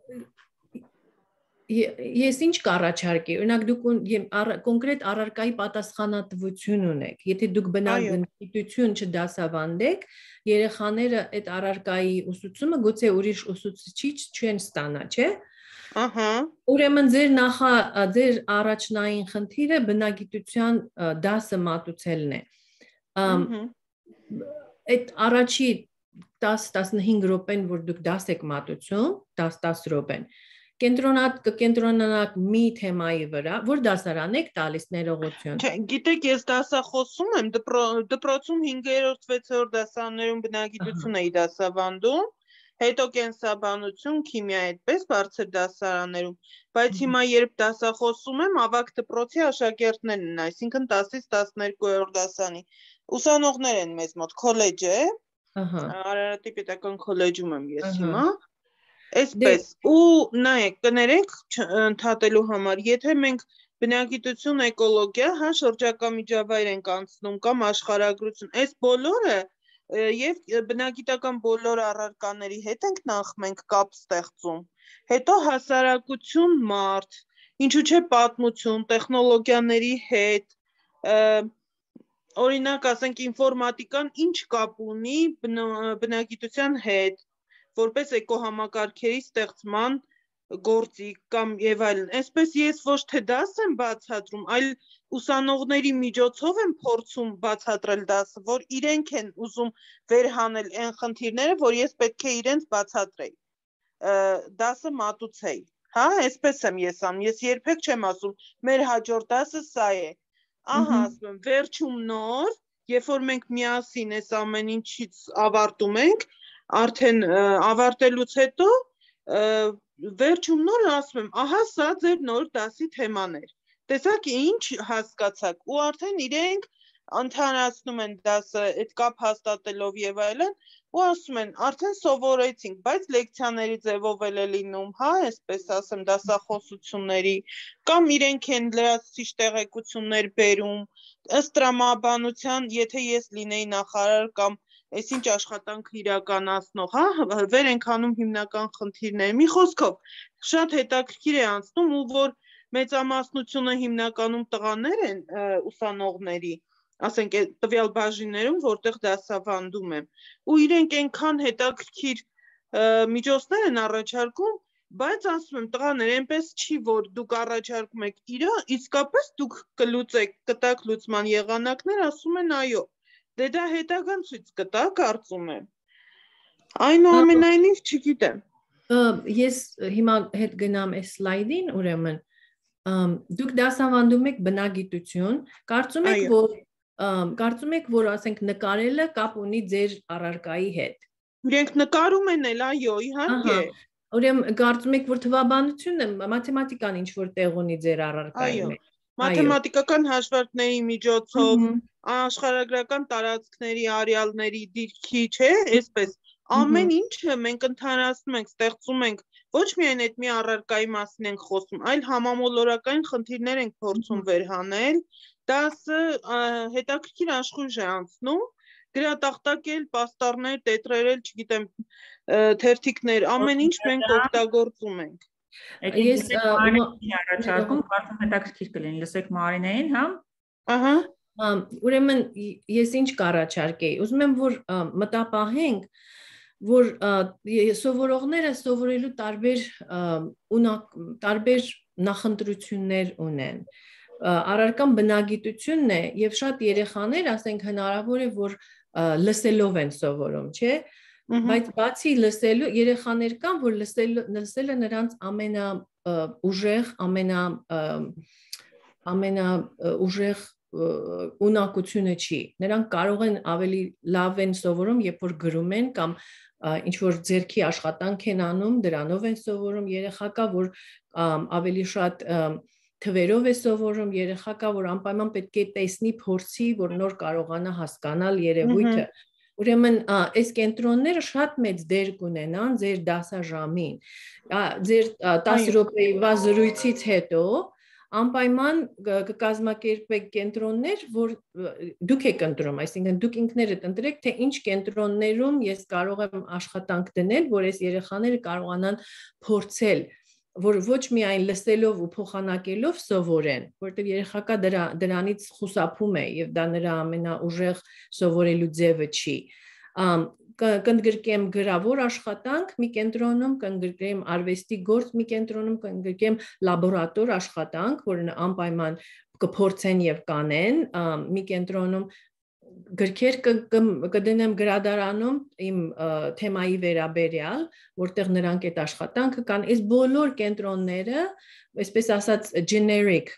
Ես ինչ կառաջարկեի, օրինակ դուք կոնկրետ առարկայի պատասխանատվություն ունեք։ Եթե դուք բնագիտություն չդասավանդեք, երեխաները այդ առարկայի ուսուցումը գուցե ուրիշ ուսուցիչ չեն ստանա, չէ՞։ Ահա։ Ուրեմն ձեր նախա ձեր առաջնային խնդիրը բնագիտության դասը մատուցելն է։ Այդ առաջի տասը տասնհինգ րոպեն, որ դուք դաս եք մատուցում, դաս տասը րոպեն, կենտրոնատ կկենտրոնանաք մի թեմայի վրա, որ դասարան եք տալիս ներողություն։ Չէ, գիտեք, ես դասախոսում եմ, դպրոցում հինգերորդ վեցերորդ դասարաններում բնագիտություն էի դասավանդում, հետո կենսաբանություն, քիմիա այդպես բարձր դասարաններում, բայց հիմա երբ դասախոսում եմ, ավագ դպրոցի աշակերտներն են, այսինքն տասից տասներկուերորդ դասարանի ուսանողներ են մեզ մոտ, քոլեջ է, Արարատի պետական քոլեջում եմ ես հիմա, այսպես, ու նայեք, կներեք ընդհատելու համար, եթե մենք բնագիտություն, էկոլոգիա, հա, շրջակա միջավայր ենք անցնում կամ աշխարհագրություն, այս բոլորը եւ բնագիտական բոլոր առարկաների հետ ենք նախ մենք կապ ստեղծում, հետո հասարակություն, մարդ, ինչու՞ չէ պատմություն, տեխնոլոգիաների հետ, օրինակ ասենք ինֆորմատիկան ինչ կապ ունի բնագիտության հետ, որպես էկոհամակարգերի ստեղծման գործիք կամ եւ այլն, այսպես ես ոչ թե դաս եմ բացատրում, այլ ուսանողների միջոցով եմ փորձում բացատրել դասը, որ իրենք են ուզում վերհանել այն խնդիրները, որ ես պետք է իրենց բացատրեի, դասը մատուցեի, հա, այսպես եմ ես անում, ես երբեք չեմ ասում, մեր հաջորդ դասը սա է, ահա ասում եմ, վերջում նոր, երբ որ մենք միասին այս ամեն ինչից ավարտում ենք, արդեն ավարտելուց հետո վերջում նոր ասում եմ, ահա սա ձեր նոր դասի թեմաներ։ Տեսակ ինչ հասկացաք ու արդեն իրենք ընդհանրացնում են դասը այդ կապ հաստատելով եւ այլն ու ասում են արդեն սովորեցինք, բայց լեկցիաների ձևով էլ է լինում, հա, այսպես ասեմ, դասախոսությունների կամ իրենք են լրացուցիչ տեղեկություններ բերում, ըստ տրամաբանության, եթե ես լինեի նախարար կամ այսինչ աշխատանք իրականացնող, հա, վեր ենք անում հիմնական խնդիրներ։ Մի խոսքով, շատ հետաքրքիր է անցնում ու որ մեծամասնությունը հիմնականում տղաներ են ուսանողների, ասենք տվյալ բաժիններում, որտեղ դասավանդում եմ, ու իրենք այնքան հետաքրքիր միջոցներ են առաջարկում, բայց ասում եմ, տղաներ, այնպես չի, որ դուք առաջարկում եք իրա, իսկապես դուք կլուծեք, կտաք լուծման եղանակներ, ասում են այո, դե դա հետագան ցույց կտա, կարծում եմ։ Այնուամենայնիվ չգիտեմ։ Ես հիմա հետ գնամ այս սլայդին, ուրեմն, դուք դասավանդում եք բնագիտություն, կարծում եք, որ կարծում եք, որ ասենք նկարելը կապ ունի ձեր առարկայի հետ։ Իրենք նկարում են էլ, այո, իհարկե։ Ուրեմն կարծում եք, որ թվաբանությունը, մաթեմատիկան ինչ որ տեղ ունի ձեր առարկայի մեջ։ Մաթեմատիկական հաշվարկների միջոցով, աշխարհագրական տարածքների, արյալների դիրքի, չէ, այսպես ամեն ինչը մենք ընդհանրացնում ենք, ստեղծում ենք, ոչ միայն այդ մի առարկայի մասին ենք խոսում, այլ համամոլորակային խնդիրներ ենք փորձում վերհանել, դասը հետաքրքիր աշխույժ է անցնում, գրատախտակել, պաստառներ, տետրերել, չգիտեմ, թերթիկներ, ամեն ինչ մենք օգտագործում ենք։ Ես առաջարկում, կարծում հետաքրքիր կլինի, լսեք Մարինեին, հա։ Ահա։ Ուրեմն ես ինչ կառաջարկեի, ուզում եմ որ մտապահենք, որ սովորողները սովորելու տարբեր տարբեր նախընտրություններ ունեն։ Առարկան բնագիտությունն է եւ շատ երեխաներ, ասենք հնարավոր է որ լսելով են սովորում, չէ՞։ Բայց բացի լսելու երեխաներ կան, որ լսելը նրանց ամենա ուժեղ, ամենա ամենա ուժեղ ունակությունը չի։ Նրանք կարող են ավելի լավ են սովորում, երբ որ գրում են կամ ինչ որ ձեռքի աշխատանք են անում, դրանով են սովորում, երեխա կա, որ ավելի շատ թվերով է սովորում, երեխա կա, որ անպայման պետք է տեսնի, փորձի, որ նոր կարողանա հասկանալ երևույթը։ Ուրեմն այս կենտրոնները շատ մեծ դեր կունենան ձեր դասաժամին։ Ձեր տասը րոպեվա զրույցից հետո անպայման կկազմակերպեք կենտրոններ, որ դուք եք ընտրում, այսինքն դուք ինքներդ ընտրեք, թե ինչ կենտրոններում ես կարող եմ աշխատանք դնել, որ այս երեխաները կարողանան փորձել, որ ոչ միայն լսելով ու փոխանակելով սովորեն, որտեղ երեխակա դրանից խուսափում է եւ դա նրա ամենաուժեղ սովորելու ձևը չի։ Կընդգրկեմ գրավոր աշխատանք մի կենտրոնում, կընդգրկեմ արվեստի գործ մի կենտրոնում, կընդգրկեմ լաբորատոր աշխատանք, որը անպայման կփորձեն եւ կանեն մի կենտրոնում, գրքեր կդնեմ գրադարանում իմ թեմայի վերաբերյալ, որտեղ նրանք այդ աշխատանքը կան, այս բոլոր կենտրոնները, այսպես ասած generic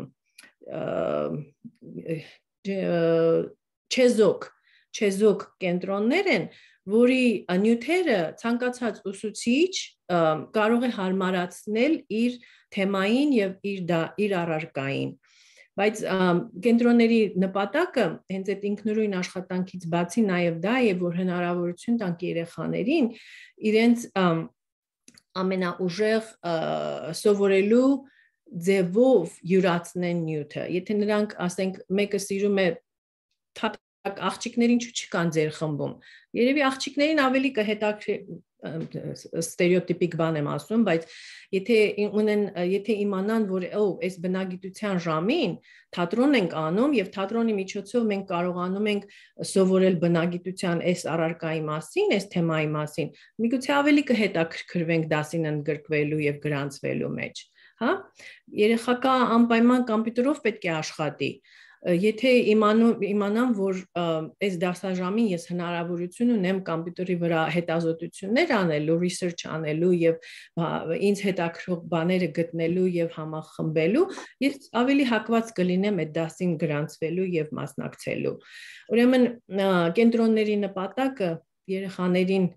չեզոք չեզոք կենտրոններ են, որի նյութերը ցանկացած ուսուցիչ կարող է հարմարացնել իր թեմային եւ իր իր առարկային։ Բայց կենտրոնների նպատակը հենց այդ ինքնուրույն աշխատանքից բացի նաև դա է, որ հնարավորություն տանք երեխաներին իրենց ամենաուժեղ սովորելու ձևով յուրացնեն նյութը։ Եթե նրանք, ասենք, մեկը սիրում է աղջիկներին չկան ձեր խմբում։ Երևի աղջիկներին ավելի կհետաքրքրի ստերեոտիպիկ բան եմ ասում, բայց եթե ունեն, եթե իմանան, որ այս բնագիտության ժամին թատրոն ենք անում եւ թատրոնի միջոցով մենք կարողանում ենք սովորել բնագիտության այս առարկայի մասին, այս թեմայի մասին, միգուցե ավելի կհետաքրքրվենք դասին ընդգրկվելու եւ գրանցվելու մեջ, հա։ Երեխակա անպայման կոմպյուտերով պետք է աշխատի։ Եթե իմանամ, որ այս դասաժամին ես հնարավորություն ունեմ կոմպյուտերի վրա հետազոտություններ անելու, research անելու եւ ինձ հետաքրող բաները գտնելու եւ համախմբելու, ես ավելի հակված կլինեմ այդ դասին գրանցվելու եւ մասնակցելու։ Ուրեմն կենտրոնների նպատակը երեխաներին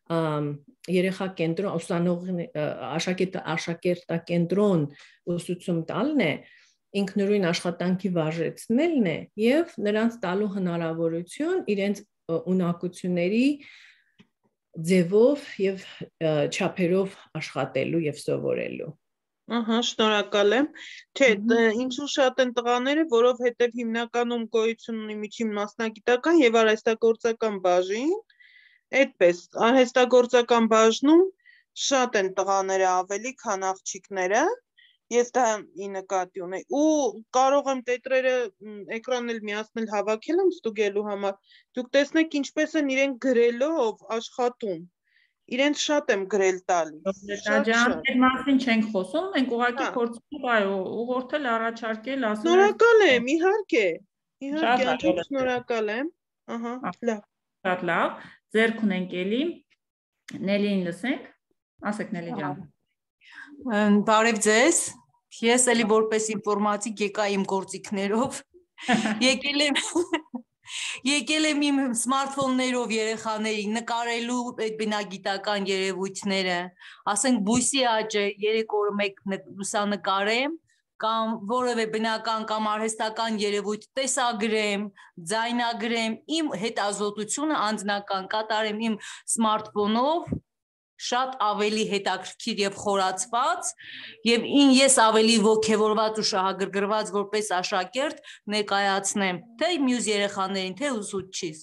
երեխա կենտրոն ուսանող աշակերտ աշակերտակենտրոն ուսուցում տալն է, ինքնուրույն աշխատանքի վարժեցնելն է եւ նրանց տալու հնարավորություն իրենց ունակությունների ձևով եւ չափերով աշխատելու եւ սովորելու։ Ահա, շնորհակալ եմ։ Չէ, ինչու շատ են տղաները, որովհետեւ հիմնականում գոյություն ունի միջին մասնագիտական եւ արհեստագործական բաժին, այդպես արհեստագործական բաժնում շատ են տղաները ավելի, քան աղջիկները։ Ես դա ի նկատի ունեի ու կարող եմ տետրերը էկրանն էլ միացնել հավաքել եմ ստուգելու համար։ Դուք տեսնեք ինչպես են իրենք գրելով աշխատում։ Իրենց շատ եմ գրել տալիս։ Ջան, այդ մասին չենք խոսում, մենք ուղղակի փորձում ենք այո, ուղղորդել, առաջարկել, ասել։ Շնորհակալ եմ, իհարկե։ Իհարկե, աջոք շնորհակալ եմ։ Ահա, լավ։ Շատ լավ։ Ձերք ունենք էլի։ Նելին լսենք։ Ասեք Նելի ջան։ Բարև ձեզ, ես էլի որպես ինֆորմատիկ եկա իմ գործիքներով, եկել եմ, եկել եմ իմ սմարթֆոններով երեխաների նկարելու այդ բնագիտական երևույթները, ասենք բույսի աճը երեք օր մեկ լուսանկարեմ, կամ որևէ բնական կամ արհեստական երևույթ տեսագրեմ, ձայնագրեմ, իմ հետազոտությունը անձնական կատարեմ իմ սմարթֆոնով, շատ ավելի հետաքրքիր եւ խորացված եւ ին ես ավելի ոգևորված ու շահագրգռված որպես աշակերտ ներկայացնեմ թե մյուս երեխաներին թե ուսուցչիս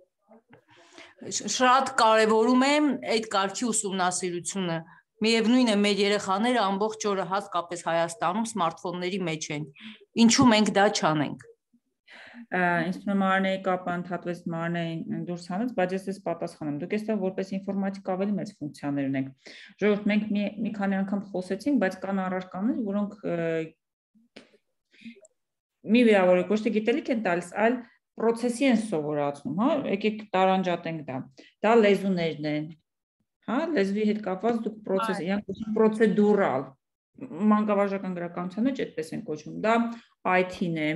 շատ կարևորում եմ այդ կարգի ուսումնասիրությունը միևնույն է մեր երեխաները ամբողջ օրը հատկապես Հայաստանում սմարթֆոնների մեջ են ինչու մենք դա չանենք Ինձ թվում է Մարինեի կապը ընդհատվեց Մարինեին դուրս հանեց, բայց ես ես պատասխանեմ։ Դուք այստեղ որպես ինֆորմատիկ ավելի մեծ ֆունկցիաներ ունեք։ Ժողովուրդ, մենք մի մի քանի անգամ խոսեցինք, բայց կան առարկաներ, որոնք մի վիրավորեք ոչ թե գիտելիք են տալիս, այլ process-ի են սովորացնում, հա, եկեք տարանջատենք դա։ Դա լեզուներն են։ Հա, լեզվի հետ կապված դուք process, իրանք պրոցեդուրալ, մանկավարժական գրականության մեջ այդպես են կոչվում։ Դա I T-ն է։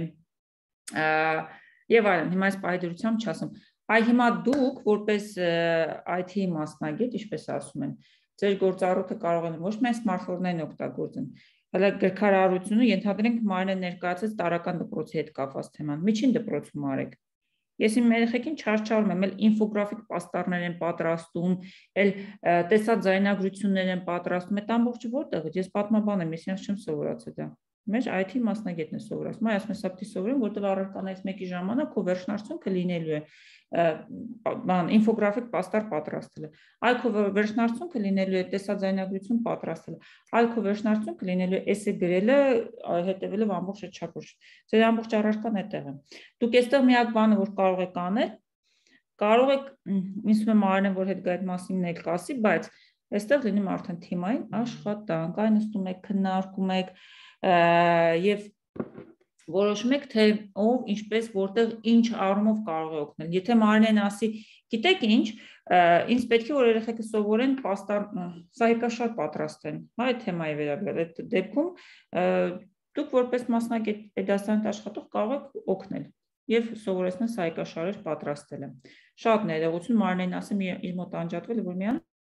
Եվ այլն, հիմա այս պայդրությամբ չասեմ, այ հիմա դուք որպես I T մասնագետ, ինչպես ասում են, ձեր գործառույթը կարող են ոչ միայն սմարթֆոններն օգտագործեն, հələ գրքարարությունը ենթադրենք Մարինեն ներկայացած տարրական դպրոցի հետ կապված թեման, միջին դպրոցում արեք։ Ես իմ երեխեքին չարչարում եմ, էլ ինֆոգրաֆիկ պաստառներ են պատրաստում, էլ տեսած ձայնագրություններ են պատրաստում, այդ ամբողջը որտեղ է, ես պատմաբան եմ, ես ինձ չեմ սովորացել դա։ Մեր I T մասնագետն է սովորացնում, այ ասում եմ սա պիտի սովորեմ, որտեղ առարկաներից մեկի ժամանակ քո վերջնարդյունքը լինելու է բան ինֆոգրաֆիկ պաստառ պատրաստելը, այլ քո վերջնարդյունքը լինելու է տեսաձայնագրություն պատրաստելը, այլ քո վերջնարդյունքը լինելու է էսե գրելը, հետևելով ամբողջ չափորոշ։ Ձեր ամբողջ առարկան այդտեղ է։ Դուք այստեղ միակ բանը, որ կարող եք անել, կարող եք, ինձ թվում է Մարինեն, որ հետ գա այդ մասին էլ կասի, բայց այստեղ լինում արդեն թիմային աշխատանք, այն նստում եք, քննարկում եք և որոշում եք, թե ով, ինչպես, որտեղ, ինչ առումով կարող է օգնել։ Եթե Մարինեն ասի, գիտեք ինչ, ինձ պետք է որ երեխեքը սովորեն պաստառ, սա եկա շատ պատրաստեն, հա, այդ թեմայի վերաբերյալ, այդ դեպքում դուք որպես մասնագետ դասարան աշխատող կարող եք օգնել եւ սովորեցնել սայկաշարեր պատրաստելը։ Շատ ներողություն, Մարինեն ասեմ, իր մոտ անջատվել է, որ միան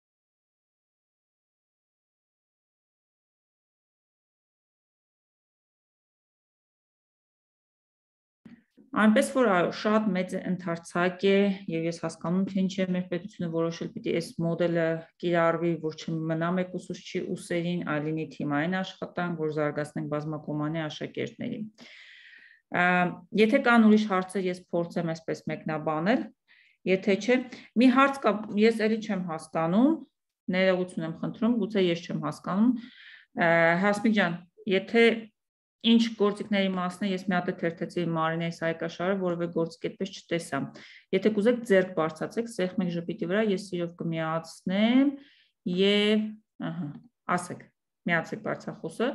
Այնպես որ այո, շատ մեծ ընդարձակ է եւ ես հասկանում թե ինչ է մեր պետությունը որոշել պիտի այս մոդելը կիրառվի, որ չմնա մեկ ուսուցչի ուսերին, այլ լինի թիմային աշխատանք, որ զարգացնենք բազմակողմանի աշակերտներին։ Եթե կան ուրիշ հարցեր, ես փորձեմ այսպես մեկնաբանել, եթե չէ, մի հարց կա, ես էլի չեմ հասկանում, ներողություն եմ խնդրում, գուցե ես չեմ հասկանում։ Հասմիկ ջան, եթե Ինչ գործիքների մասն է, ես մի հատ թերթեցի Մարինեի սայկաշարը, որովե գործիք այդպես չտեսա։ Եթե կուզեք ձեռք բարձրացեք, սեղմեք ժպիտի վրա, ես իրով կմիացնեմ եւ, ահա, ասեք, միացեք բարձրախոսը։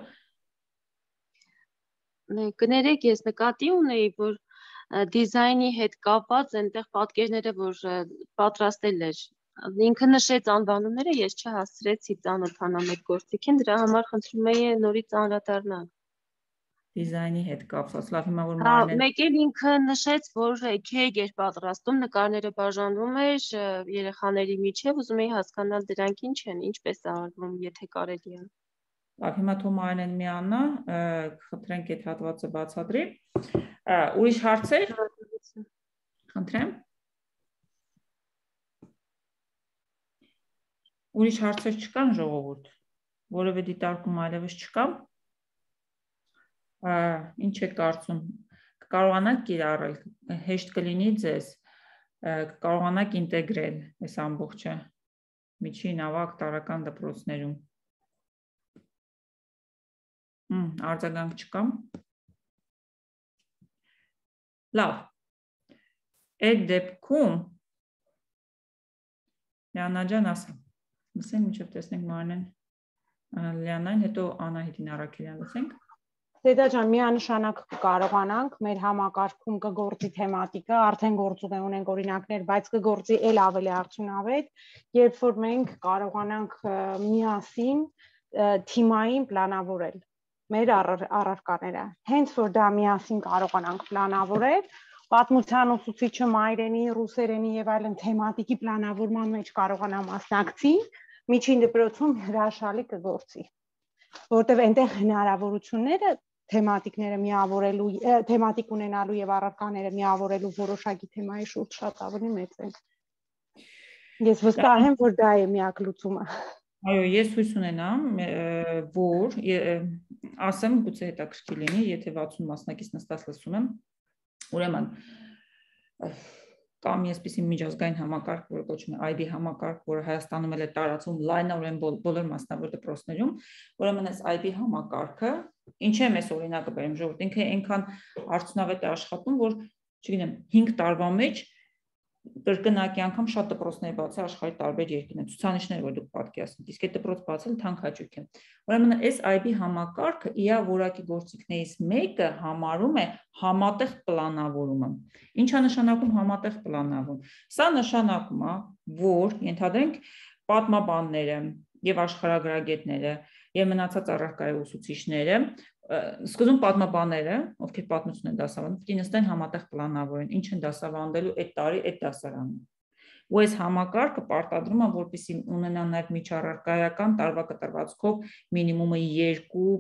Կներեք, ես նկատի ունեի, որ դիզայնի հետ կապված այնտեղ պատկերները, որ պատրաստել էր, ինքը նշեց անվանումները, ես չհասցրեցի ծանոթանամ այդ գործիքին, դրա համար խնդրում եի նորից անդրադառնալ։ Դիզայնի հետ կապված։ Լավ, հիմա որ Հա, Մարինեն մեկ էլ ինքը նշեց, որ քեյք էր պատրաստում, նկարները բաժանվում էր երեխաների միջև, ուզում էի հասկանալ դրանք ինչ են, ինչպես է արվում, եթե կարելի է։ Լավ, հիմա թող Մարինեն միանա, խնդրենք այդ հատվածը բացատրի։ Ուրիշ հարցեր։ Խնդրեմ։ Ուրիշ հարցեր չկան, ժողովուրդ։ Որևէ դիտարկում այլևս չկա։ Ինչ է կարծում, կկարողանաք կիրառել, հեշտ կլինի ձեզ, կկարողանաք ինտեգրել այս ամբողջը միջին ավագ տարրական դպրոցներում։ Արձագանք չկա։ Լավ, այդ դեպքում Լիանա ջան ասա, լսենք մինչև տեսնենք Մարինեն Լիանային, հետո Անահիտին Առաքելյան լսենք։ Սեդա ջան, միանշանակ կարողանանք մեր համակարգում կգործի թեմատիկը, արդեն գործում ունենք օրինակներ, բայց կգործի էլ ավելի արդյունավետ, երբ որ մենք կարողանանք միասին թիմային պլանավորել մեր առարկաները։ Հենց որ դա միասին կարողանանք պլանավորել, պատմության ուսուցիչը մայրենի, ռուսերենի եւ այլն թեմատիկի պլանավորման մեջ կարողանա մասնակցի, միջին դպրոցում հրաշալի կգործի, որտեղ այնտեղ հնարավորությունները թեմատիկները միավորելու, թեմատիկ ունենալու եւ առարկաները միավորելու որոշակի թեմայի շուրջ շատ ավելի մեծ են։ Ես վստահ եմ, որ դա է միակ լուծումը։ Այո, ես հույս ունենամ, որ ասեմ, գուցե հետաքրքիր լինի, եթե վաթսուն մասնակից նստած լսում եմ, ուրեմն կամ այսպիսի միջազգային համակարգ, որը կոչվում է I B համակարգ, որը Հայաստանում էլ է տարածվում լայնորեն բոլոր մասնավոր դպրոցներում, ուրեմն այս I B համակարգը, ինչ է մեզ օրինակը բերեմ, ժողովուրդ, ինքը այնքան արդյունավետ է աշխատում, որ, չգիտեմ, հինգ տարվա մեջ կրկնակի անգամ շատ դպրոցներ բացել աշխարհի տարբեր երկրներում, ցուցանիշները, որ դուք պատկերացնեք, իսկ այդ դպրոց բացել թանկ հաճույք է։ Ուրեմն այս I B համակարգը իր որակի գործիքներից մեկը համարում է համատեղ պլանավորումը։ Ինչ է նշանակում համատեղ պլանավորում։ Սա նշանակում է, որ ենթադրենք պատմաբանները եւ աշխարհագրագետները եւ մնացած առարկայի ուսուցիչները, սկզբում պատմաբանները, ովքեր պատմություն են դասավանդում, պետք է նստեն համատեղ պլանավորեն, ինչ են դասավանդելու այդ տարի այդ դասարանում։ Ու այս համակարգը պարտադրում է, որպեսզի ունենա նաև միջառարկայական տարվա կտրվածքով մինիմումը երկու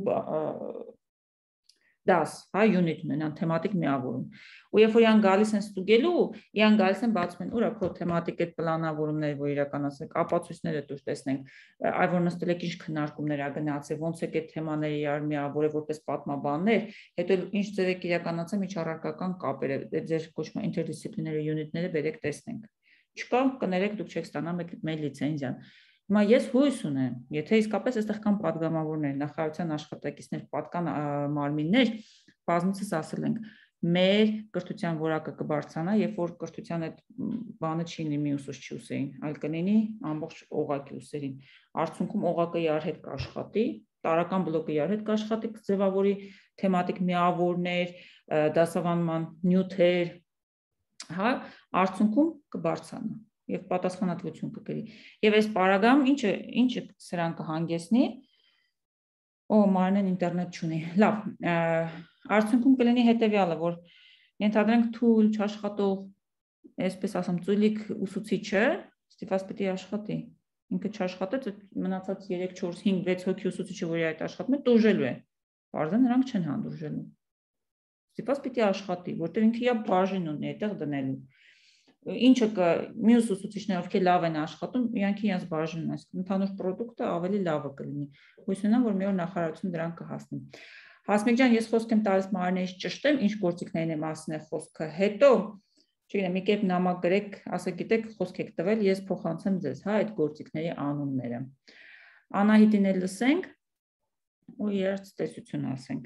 դաս, հա, յունիտ ունենան, թեմատիկ միավորում։ Ու երբ որ իրան գալիս են ստուգելու, իրան գալիս են բացում են, ուրա քո թեմատիկ այդ պլանավորումները, որ իրականացնեք, ապացույցները դուր տեսնենք, այ որ նստել եք ինչ քննարկումներ ա գնացել, ոնց եք այդ թեմաները իրար միավորել որպես պատմաբաններ, հետո ինչ ձեր եք իրականացել միջառարկական կապերը, ձեր կոչվում է ինտերդիսցիպլինարի յունիտները բերեք տեսնենք։ Չկա, կներեք, դուք չեք ստանա մեր լիցենզիան։ Հիմա ես հույս ունեմ, եթե իսկապես այստեղ կան падգամավորներ, նախարարության աշխատակիցներ, պատկան մարմիններ, բազմիցս ասել ենք, մեր կրթության որակը կբարձրանա, երբ որ կրթության այդ բանը չի լինի մի ուսուցչի ուսերին, այլ կլինի ամբողջ օղակի ուսերին։ Արդյունքում օղակը իր հետ կաշխատի, տարրական բլոկը իր հետ կաշխատի, կձևավորի թեմատիկ միավորներ, դասավանդման նյութեր, հա, արդյունքում կբարձրանա եւ պատասխանատվություն կգրի։ Եվ այս պարագայում ինչը ինչը սրան կհանգեցնի, օ Մարինեն ինտերնետ չունի։ Լավ, արդյունքում կլինի հետեւյալը, որ ենթադրենք թույլ չաշխատող, այսպես ասեմ, ծույլիկ ուսուցիչը ստիպված պիտի աշխատի։ Ինքը չաշխատեց, մնացած երեք, չորս, հինգ, վեց հոգի ուսուցիչը, որի այդ աշխատում է, տուժելու է։ Բարձր նրանք չեն հանդուրժելու։ Ստիպված պիտի աշխատի, որտեղ ինքը իր բաժին ունի այդտեղ դնելու։ Ինչը մյուս ուսուցիչները, ովքեր լավ են աշխատում, իրանք իրենց բաժինն, այսինքն ընդհանուր պրոդուկտը ավելի լավը կլինի։ Հույս ունեմ, որ մի օր նախարարությունը դրան կհասնի։ Հասմիկ ջան, ես խոսք եմ տալիս Մարինեից ճշտեմ, ինչ գործիքներին եմ ասել խոսքը, հետո, չգիտեմ, մի կերպ նամակ գրեք, ասեք, գիտեք, խոսք եք տվել, ես փոխանցեմ ձեզ, հա, այդ գործիքների անունները։ Անահիտին էլ լսենք ու երբ տեսություն ասենք։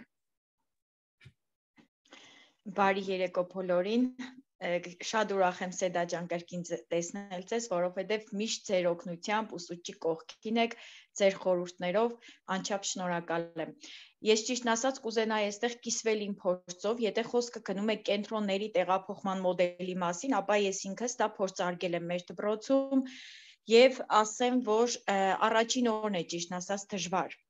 Բարի երեկո բոլորին, շատ ուրախ եմ Սեդա ջան կրկին տեսնել ձեզ, որովհետև միշտ ձեր օգնությամբ ուսուցչի կողքին եք, ձեր խորհուրդներով անչափ շնորհակալ եմ։ Ես ճիշտն ասած կուզենայի այստեղ կիսվել իմ փորձով, եթե խոսքը գնում է կենտրոնների տեղափոխման մոդելի մասին, ապա ես ինքս դա փորձարկել եմ մեր դպրոցում եւ ասեմ, որ առաջին օրն է ճիշտն ասած դժվար։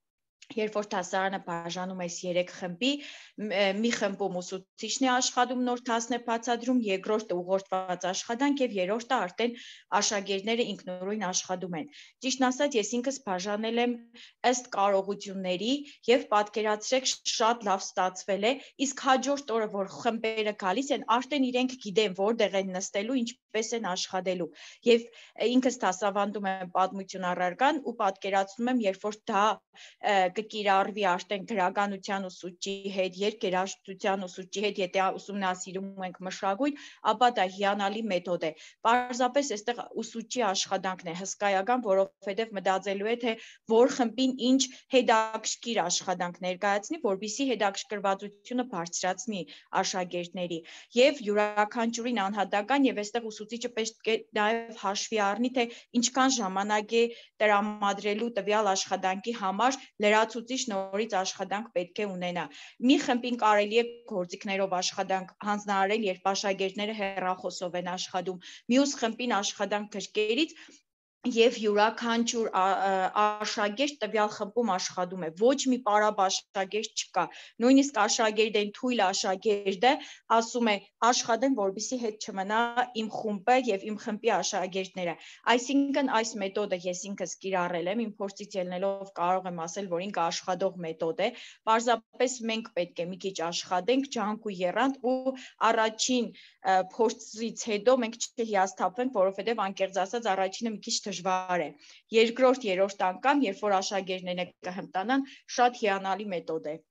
երբ որ դասարանը բաժանում ես երեք խմբի, մի խմբում ուսուցիչն է աշխատում նոր դասներ բացատրում, երկրորդը ուղղորդված աշխատանք եւ երրորդը արդեն աշակերտները ինքնուրույն աշխատում են։ Ճիշտն ասած, ես ինքս բաժանել եմ ըստ կարողությունների եւ պատկերացրեք շատ լավ ստացվել է, իսկ հաջորդ օրը որ խմբերը գալիս են, արդեն իրենք գիտեն որտեղ են նստելու, ինչպես են աշխատելու։ Եվ ինքս դասավանդում եմ պատմություն առարկան ու պատկերացնում եմ, երբ որ դա կկիրառվի արդեն գրականության ուսուցչի հետ, երգերաշտության ուսուցչի հետ, եթե ուսումնասիրում ենք մշակույթ, ապա դա հիանալի մեթոդ է։ Պարզապես այստեղ ուսուցչի աշխատանքն է հսկայական, որովհետև մտածելու է, թե որ խմբին ինչ հետաքրքիր աշխատանք ներկայացնի, որպեսզի հետաքրքրվածությունը բարձրացնի աշակերտների եւ յուրաքանչյուրին անհատական եւ այստեղ ուսուցիչը պետք է նաեւ հաշվի առնի, թե ինչքան ժամանակ է տրամադրելու տվյալ աշխատանքի համար լրացուցիչ նորից աշխատանք պետք է ունենա։ Մի խմբին կարելի է գործիքներով աշխատանք հանձնարարել, երբ աշակերտները հեռախոսով են աշխատում, մյուս խմբին աշխատանք գրքերից եւ յուրաքանչյուր աշակերտ տվյալ խմբում աշխատում է, ոչ մի պարապ աշակերտ չկա, նույնիսկ աշակերտեն թույլ աշակերտը ասում է աշխատեմ, որպեսզի հետ չմնա իմ խումբը եւ իմ խմբի աշակերտները, այսինքն այս մեթոդը ես ինքս կիրառել եմ, իմ փորձից ելնելով կարող եմ ասել, որ ինքը աշխատող մեթոդ է, պարզապես մենք պետք է մի քիչ աշխատենք, ջանք ու եռանդ ու առաջին փորձից հետո մենք չհիասթափվենք, որովհետեւ անկեղծ ասած առաջինը մի քիչ դժվար է։ Երկրորդ, երրորդ անգամ, երբ որ աշակերտները կհմտանան, շատ հիանալի մեթոդ է։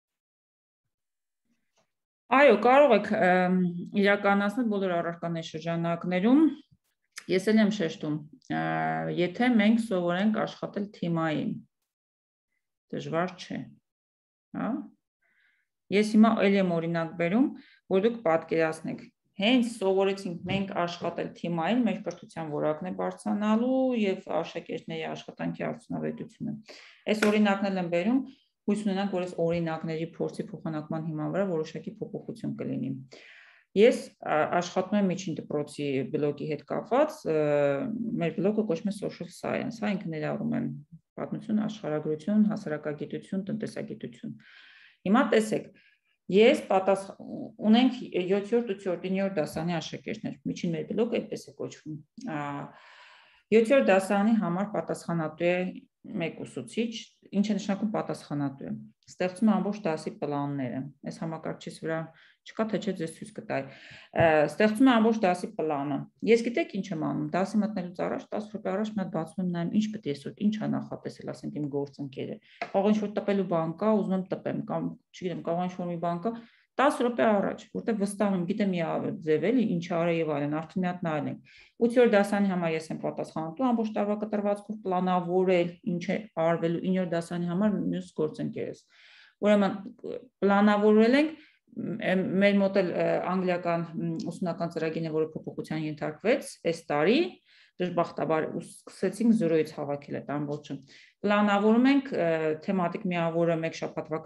Այո, կարող եք իրականացնել բոլոր առարկաների շրջանակներում։ Ես էլ եմ շեշտում, եթե մենք սովորենք աշխատել թիմային, դժվար չէ, հա։ Ես հիմա էլ եմ օրինակ բերում, որ դուք պատկերացնեք, հենց սովորեցինք մենք աշխատել թիմային, մեր կրթության որակն է բարձրանալու եւ աշակերտների աշխատանքի արդյունավետությունը։ Այս օրինակն եմ բերում, հույս ունենանք, որ այս օրինակների փորձի փոխանակման հիման վրա որոշակի փոփոխություն կլինի։ Ես աշխատում եմ միջին դպրոցի բլոգի հետ կապված, մեր բլոգը կոչվում է Social Science, հա, ինքը ներառում է պատմություն, աշխարհագրություն, հասարակագիտություն, տնտեսագիտություն։ Հիմա տեսեք, ես պատասխան ունենք յոթերորդ, ութերորդ, իններորդ դասարանի աշակերտներ, միջին մեր բլոգը այդպես է կոչվում։ յոթերորդ դասարանի համար պատասխանատու է մեկ ուսուցիչ, ինչ է նշանակում պատասխանատու է։ Ստեղծում է ամբողջ դասի պլանները։ Այս համակարգչից վրա չկա, թե չէ ձեզ ցույց կտայի։ Ստեղծում է ամբողջ դասի պլանը։ Ես գիտեք ինչ եմ անում, դասի մտնելուց առաջ դես րոպե առաջ մի հատ բացում եմ նայում, ինչ պետք է այսօր, ինչ է նախատեսել, ասենք իմ գործընկերը։ Կարող ինչ-որ տպելու բան կա, ուզում եմ տպեմ, կամ չգիտեմ, կարող ինչ-որ մի բան կա, դես րոպե առաջ, որտեղ վստահ եմ, գիտեմ մի ձև էլի, ինչ արա եւ այլն, արդեն մի հատ նայել ենք։ ութերորդ դասարանի համար ես եմ պատասխանատու, ամբողջ տարվա կտրվածքով պլանավորել, ինչ է արվելու, իններորդ դասարանի համար մյուս գործընկերս։ Ուրեմն պլանավորել ենք, մեր մոտ էլ անգլիական ուսումնական ծրագիրն է, որը փոփոխության ենթարկվեց այս տարի, դժբախտաբար սկսեցինք զրոյից հավաքել այդ ամբողջը։ Պլանավորում ենք թեմատիկ միավորը մեկ շաբաթվա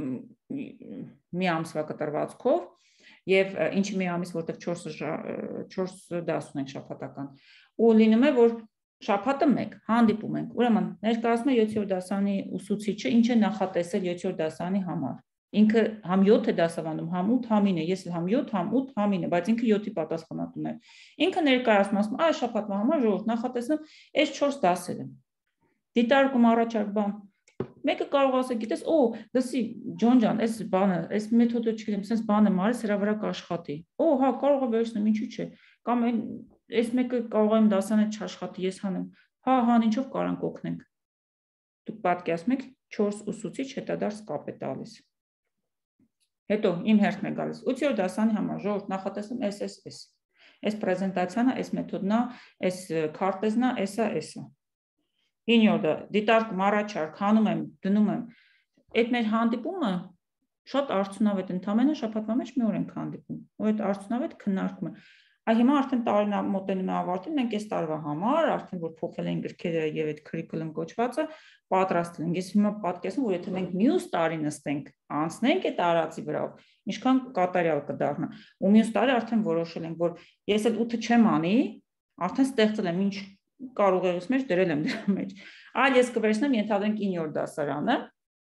մի ամսվա կտրվածքով եւ ինչի մի ամիս, որտեղ չորս դաս ունենք շաբաթական։ Ու լինում է, որ շաբաթը մեկ հանդիպում ենք։ Ուրեմն ներկայացնում է յոթերորդ դասարանի ուսուցիչը ինչ է նախատեսել յոթերորդ դասարանի համար։ Ինքը համ յոթ է դասավանդում, համ ութ, համ ինը, ես էլ համ յոթ, համ ութ, համ ինը, բայց ինքը յոթի պատասխանատուն է։ Ինքը ներկայացնում ասում, այ շաբաթվա համար ժողովուրդ նախատեսնում այս չորս դասերը։ Դիտարկում առաջարկ բան։ Մեկը կարող ասել, գիտես, օ, լսի, Ջոն ջան, այս բանը, այս մեթոդը չգիտեմ, sense բանը մարես հրա վրա կաշխատի։ Օ, հա, կարող է վերցնեմ, ինչու՞ չէ։ Կամ այս մեկը կարող եմ դասանը չաշխատի, ես հանեմ։ Հա, հան ինչով կարանք օգնենք։ Դուք պատկերացնում եք չորս ուսուցիչ հետադարձ կապ է տալիս։ Հետո իմ հերթն է գալիս։ ութերորդ դասարանի համար ժողովուրդ նախատեսում էս էս էս։ Այս պրեզենտացիան է, այս մեթոդն է, այս քարտեզն է, էսա, էսա։ իններորդը դիտարկում առաջարկ հանում եմ, դնում եմ։ Այդ մեր հանդիպումը շատ արդյունավետ, ընդամենը շաբաթվա մեջ մի օր ենք հանդիպում։ Ու այդ արդյունավետ քննարկումը։ Այ հիմա արդեն տարին մոտենում է ավարտին, մենք այս տարվա համար արդեն որ փոխել են գրքերը եւ այդ curriculum կոչվածը պատրաստել ենք։ Ես հիմա պատկերացնում, որ եթե մենք մյուս տարի նստենք, անցնենք այդ արածի վրայով, ինչքան կատարյալ կդառնա։ Ու մյուս տարի արդեն որոշել ենք, որ ես էլ ութը չեմ անի, արդեն ստեղծել եմ ինչ կարող եմ մեջ դրել եմ դրա մեջ։ Այլ ես կվերցնեմ ենթադրենք իններորդ դասարանը,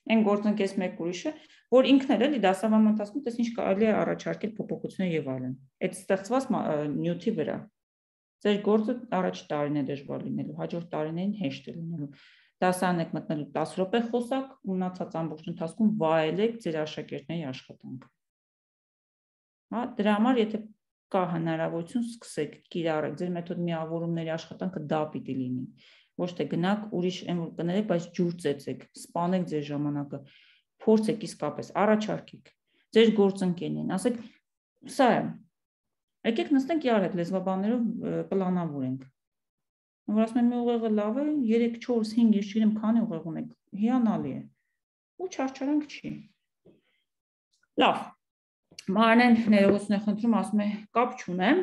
Այն գործընկերս մեկ ուրիշը, որ ինքն էլ էլի դասավանդման ընթացքում տես ինչ կարելի է առաջարկել փոփոխություններ եւ այլն։ Այդ ստեղծված նյութի վրա։ Ձեր գործը առաջ տարին է դժվար լինելու, հաջորդ տարիներին հեշտ է լինելու։ Դասարան եք մտնելու տասը րոպե խոսակ, ունացած ամբողջ ընթացքում վայելեք ձեր աշակերտների աշխատանքը։ Հա, դրա համար եթե կա հնարավորություն, սկսեք կիրառեք ձեր մեթոդ միավորումների աշխատանքը դա պիտի լինի։ Ոչ թե գնաք ուրիշ այն որ կներեք, բայց ջուր ծեծեք, սպանեք ձեր ժամանակը, փորձեք իսկապես, առաջարկեք ձեր գործընկերներին, ասեք, սա է։ Եկեք նստենք իրար հետ լեզվաբաններով պլանավորենք։ Որ ասում են մի ուղեղը լավ է, երեք, չորս, հինգ, ես չգիտեմ քանի ուղեղ ունեք, հիանալի է։ Ու չարչարանք չի։ Լավ։ Մարնեն ներողություն է խնդրում, ասում է կապ չունեմ։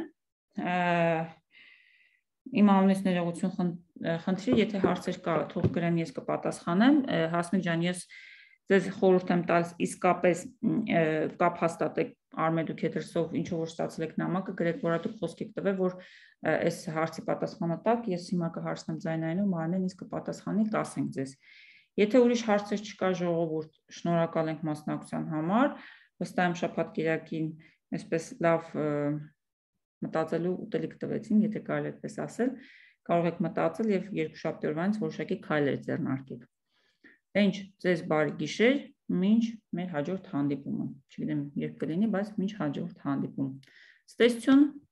Իմ անունից ներողություն խնդրի, եթե հարցեր կա, թող գրեն, ես կպատասխանեմ։ Հասմիկ ջան, ես ձեզ խորհուրդ եմ տալիս իսկապես կապ հաստատեք Արմեդու Քեթերսով, ինչով որ ստացել եք նամակը, գրեք, որ դուք խոսք եք տվել, որ այս հարցի պատասխանը տաք, ես հիմա կհարցնեմ ձայնայինով, Մարնեն ինձ կպատասխանի, կասենք ձեզ։ Եթե ուրիշ հարցեր չկա, ժողովուրդ, շնորհակալ ենք մասնակցության համար, վստահ եմ շաբաթ կիրակին այսպես լավ մտածելու ուտելիք տվեցին, եթե կարելի է այդպես ասել, կարող եք մտածել եւ երկուշաբթի օրվանից որոշակի քայլեր ձեռնարկեք։ Ինչ, ձեզ բարի գիշեր, մինչ մեր հաջորդ հանդիպումը։ Չգիտեմ երբ կլինի, բայց մինչ հաջորդ հանդիպում։ Ստեսություն